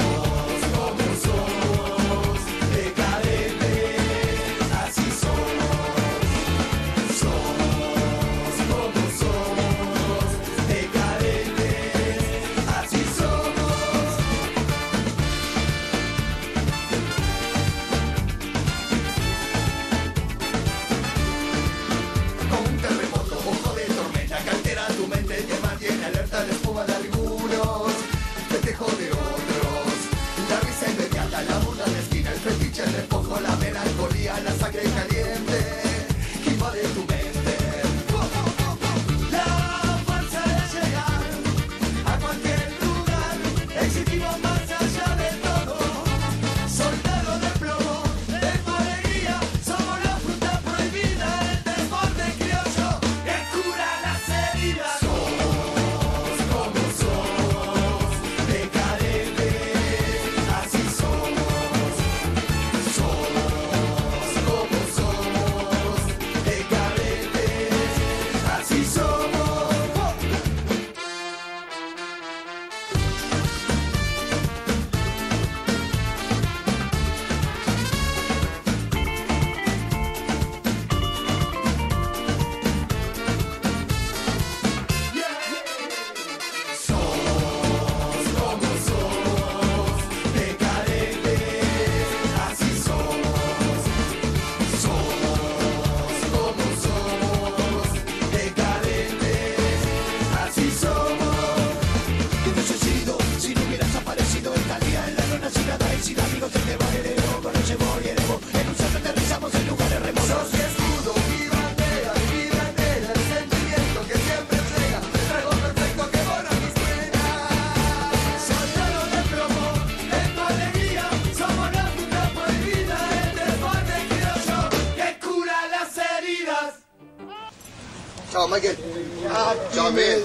Ciao, Michael. Ciao, Mel.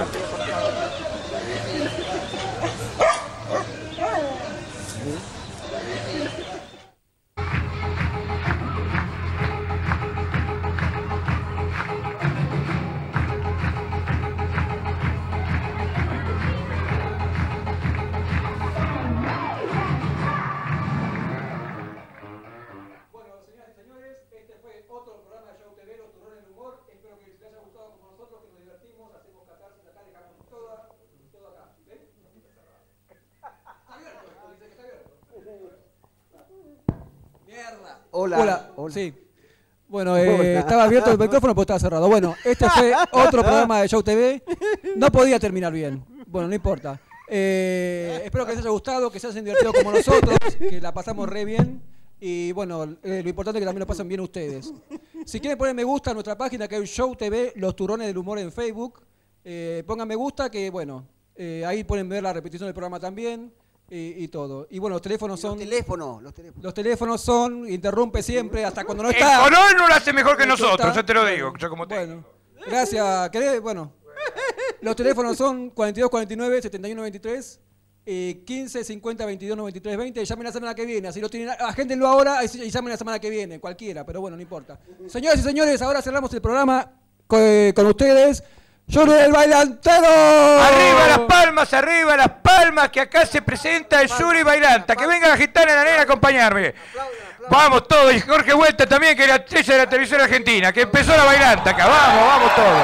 Hola. Hola. Hola. Sí. Bueno, eh, Hola. estaba abierto el micrófono, pero estaba cerrado. Bueno, este fue otro programa de Show T V. No podía terminar bien. Bueno, no importa. Eh, espero que les haya gustado, que se hayan divertido como nosotros, que la pasamos re bien. Y bueno, eh, lo importante es que también lo pasen bien ustedes. Si quieren poner me gusta a nuestra página, que es Show T V, Los Turrones del Humor en Facebook, eh, pongan me gusta, que bueno, eh, ahí pueden ver la repetición del programa también. Y, y todo. Y bueno, los teléfonos son... Los teléfonos, los teléfonos. Los teléfonos son, interrumpe siempre, hasta cuando no está. El color no lo hace mejor que Esto nosotros, está. yo te lo digo. Yo como te Bueno, gracias. ¿Querés? Bueno, los teléfonos son cuarenta y dos cuarenta y nueve, setenta y uno veintitrés, eh, quince cincuenta veintidós noventa y tres veinte. Llamen la semana que viene. Así lo tienen, agéndenlo ahora y llamen la semana que viene, cualquiera, pero bueno, no importa. Señoras y señores, ahora cerramos el programa con, con ustedes. Yuri el Bailantero. Arriba las palmas, arriba las palmas, que acá se presenta el Yuri Bailanta. Que venga la gitana y la nena a acompañarme. Vamos todos, y Jorge Vuelta también, que es la estrella de la televisión argentina, que empezó la Bailanta acá. Vamos, vamos todos.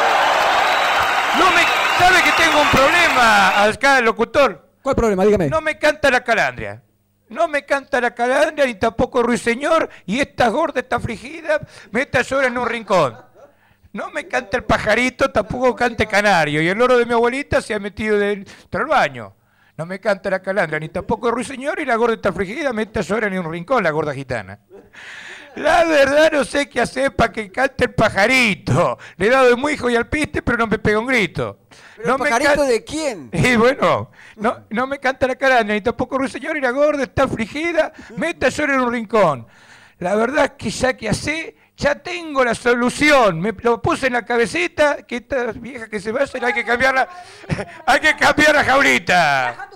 No me, ¿sabe que tengo un problema acá, el locutor? ¿Cuál problema? Dígame. No me canta la calandria. No me canta la calandria, ni tampoco Ruiseñor, y esta gorda, esta frigida, me está sola en un rincón. No me canta el pajarito, tampoco canta el canario. Y el loro de mi abuelita se ha metido dentro del baño. No me canta la calandra, ni tampoco el ruiseñor, y la gorda está frigida, me está sola en un rincón, la gorda gitana. La verdad no sé qué hacer para que cante el pajarito. Le he dado de muy hijo y al piste, pero no me pega un grito. ¿Pero no el pajarito me can... de quién? Y bueno, no, no me canta la calandra, ni tampoco el ruiseñor, y la gorda está frigida, me está sola en un rincón. La verdad que ya que hace... Ya tengo la solución, me lo puse en la cabecita, que esta vieja que se va a hacer, hay que cambiarla, hay que cambiar la jaulita.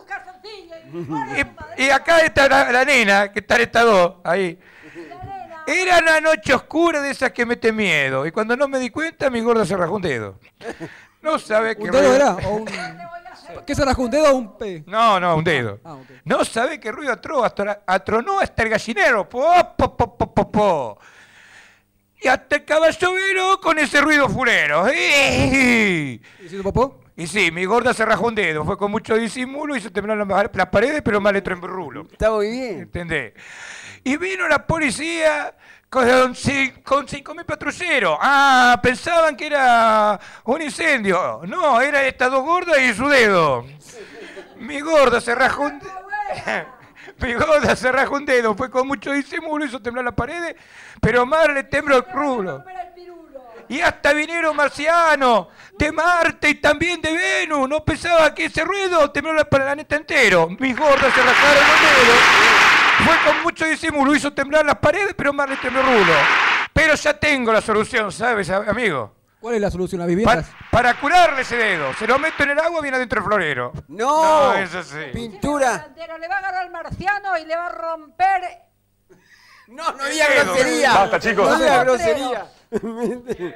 Y, y acá está la, la nena, que está en esta dos, ahí. Era una noche oscura de esas que mete miedo, y cuando no me di cuenta, mi gorda se rajó un dedo. No sabe qué ¿Un dedo ruido... era? ¿O un... ¿Qué se rajó, un dedo o un pe? No, no, un dedo. Ah, okay. No sabe qué ruido atro, hasta, atronó hasta el gallinero. Po, po, po, po, po, po. Y hasta el caballo vero con ese ruido furero. ¿Y si popó? Y sí, mi gorda se rajó un dedo. Fue con mucho disimulo y se temblaron las, las paredes, pero mal le entró en rulo. Está muy bien. ¿Entendés? Y vino la policía con, con cinco mil patrulleros. Ah, pensaban que era un incendio. No, era estas dos gordas y su dedo. Mi gorda se rajó un dedo. Mi gorda se rajó un dedo, fue con mucho disimulo, hizo temblar las paredes, pero más le tembló el rulo. Y hasta vinieron marcianos de Marte y también de Venus. No pensaba que ese ruido tembló el planeta entero. Mis gordas se rajaron los dedos. Fue con mucho disimulo, hizo temblar las paredes, pero más le tembló el rulo. Pero ya tengo la solución, ¿sabes, amigo? ¿Cuál es la solución? ¿Las viviendas? Pa para curarle ese dedo. Se lo meto en el agua, viene adentro el florero. No, no eso sí. Pintura. Le va a agarrar al marciano y le va a romper. No, no diga grosería. Basta, chicos. No diga grosería. Se me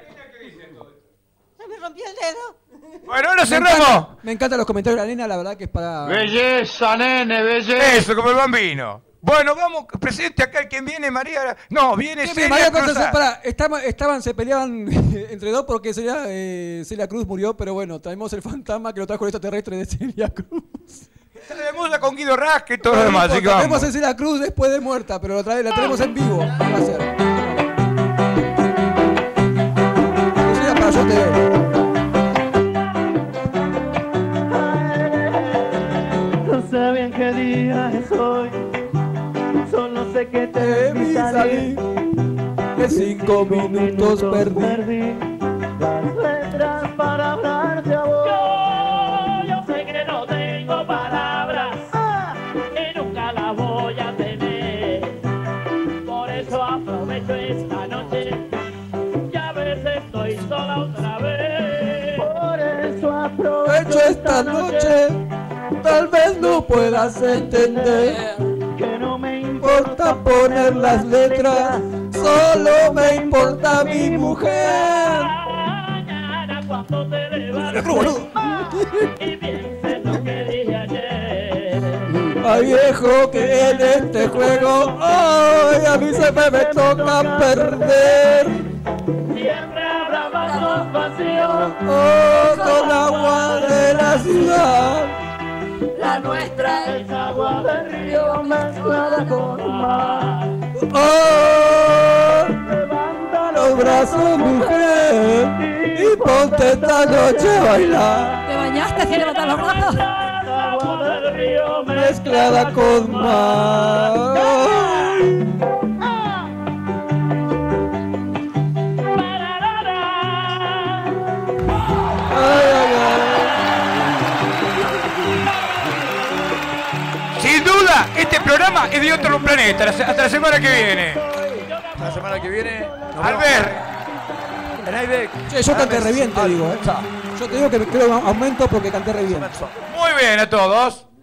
rompió el dedo. Bueno, ahora Me cerramos. encanta, me encantan los comentarios de la nena, la verdad que es para... Belleza, nene, belleza. Eso, como el bambino. Bueno, vamos, presente acá el quien viene, María. No, viene ¿Qué, Celia María, Cruz. entonces, pará, estaban, estaban, se peleaban entre dos porque Celia, eh, Celia Cruz murió, pero bueno, traemos el fantasma que lo trajo el extraterrestre de Celia Cruz. Traemos a con Guido Rasca y todo lo demás, así que Traemos vamos. a Celia Cruz después de muerta, pero la, trae, la traemos en vivo. Va a ser. Celia, para yo te veo. No sé bien qué día es hoy, solo sé que te vi salir. De cinco minutos perdí. perdí las letras para hablarte a vos. Yo, yo sé que no tengo palabras, ah, y nunca las voy a tener. Por eso aprovecho esta noche, y a veces estoy sola otra vez. esta noche tal vez no puedas entender que no me importa poner las letras, solo me importa mi mujer. Mañana cuando te levantes y pienses lo que dije ayer. Ay viejo, que en este juego ay, a mí se me, me toca perder. Siempre habrá vasos vacíos, Oh, con agua de la ciudad. la nuestra es agua del río mezclada con mar. Oh, levanta los brazos, mujer, y ponte esta noche a bailar. ¿Te bañaste así levantar los brazos? Agua del río Mezclada con mar. Ay, ay, ay. Sin duda, este programa es de otro planeta. Hasta la semana que viene. La semana que viene. Albert. En Aidec. Che, yo canté re bien, te digo. eh. Yo te digo que creo que aumento porque canté re bien. Muy bien a todos.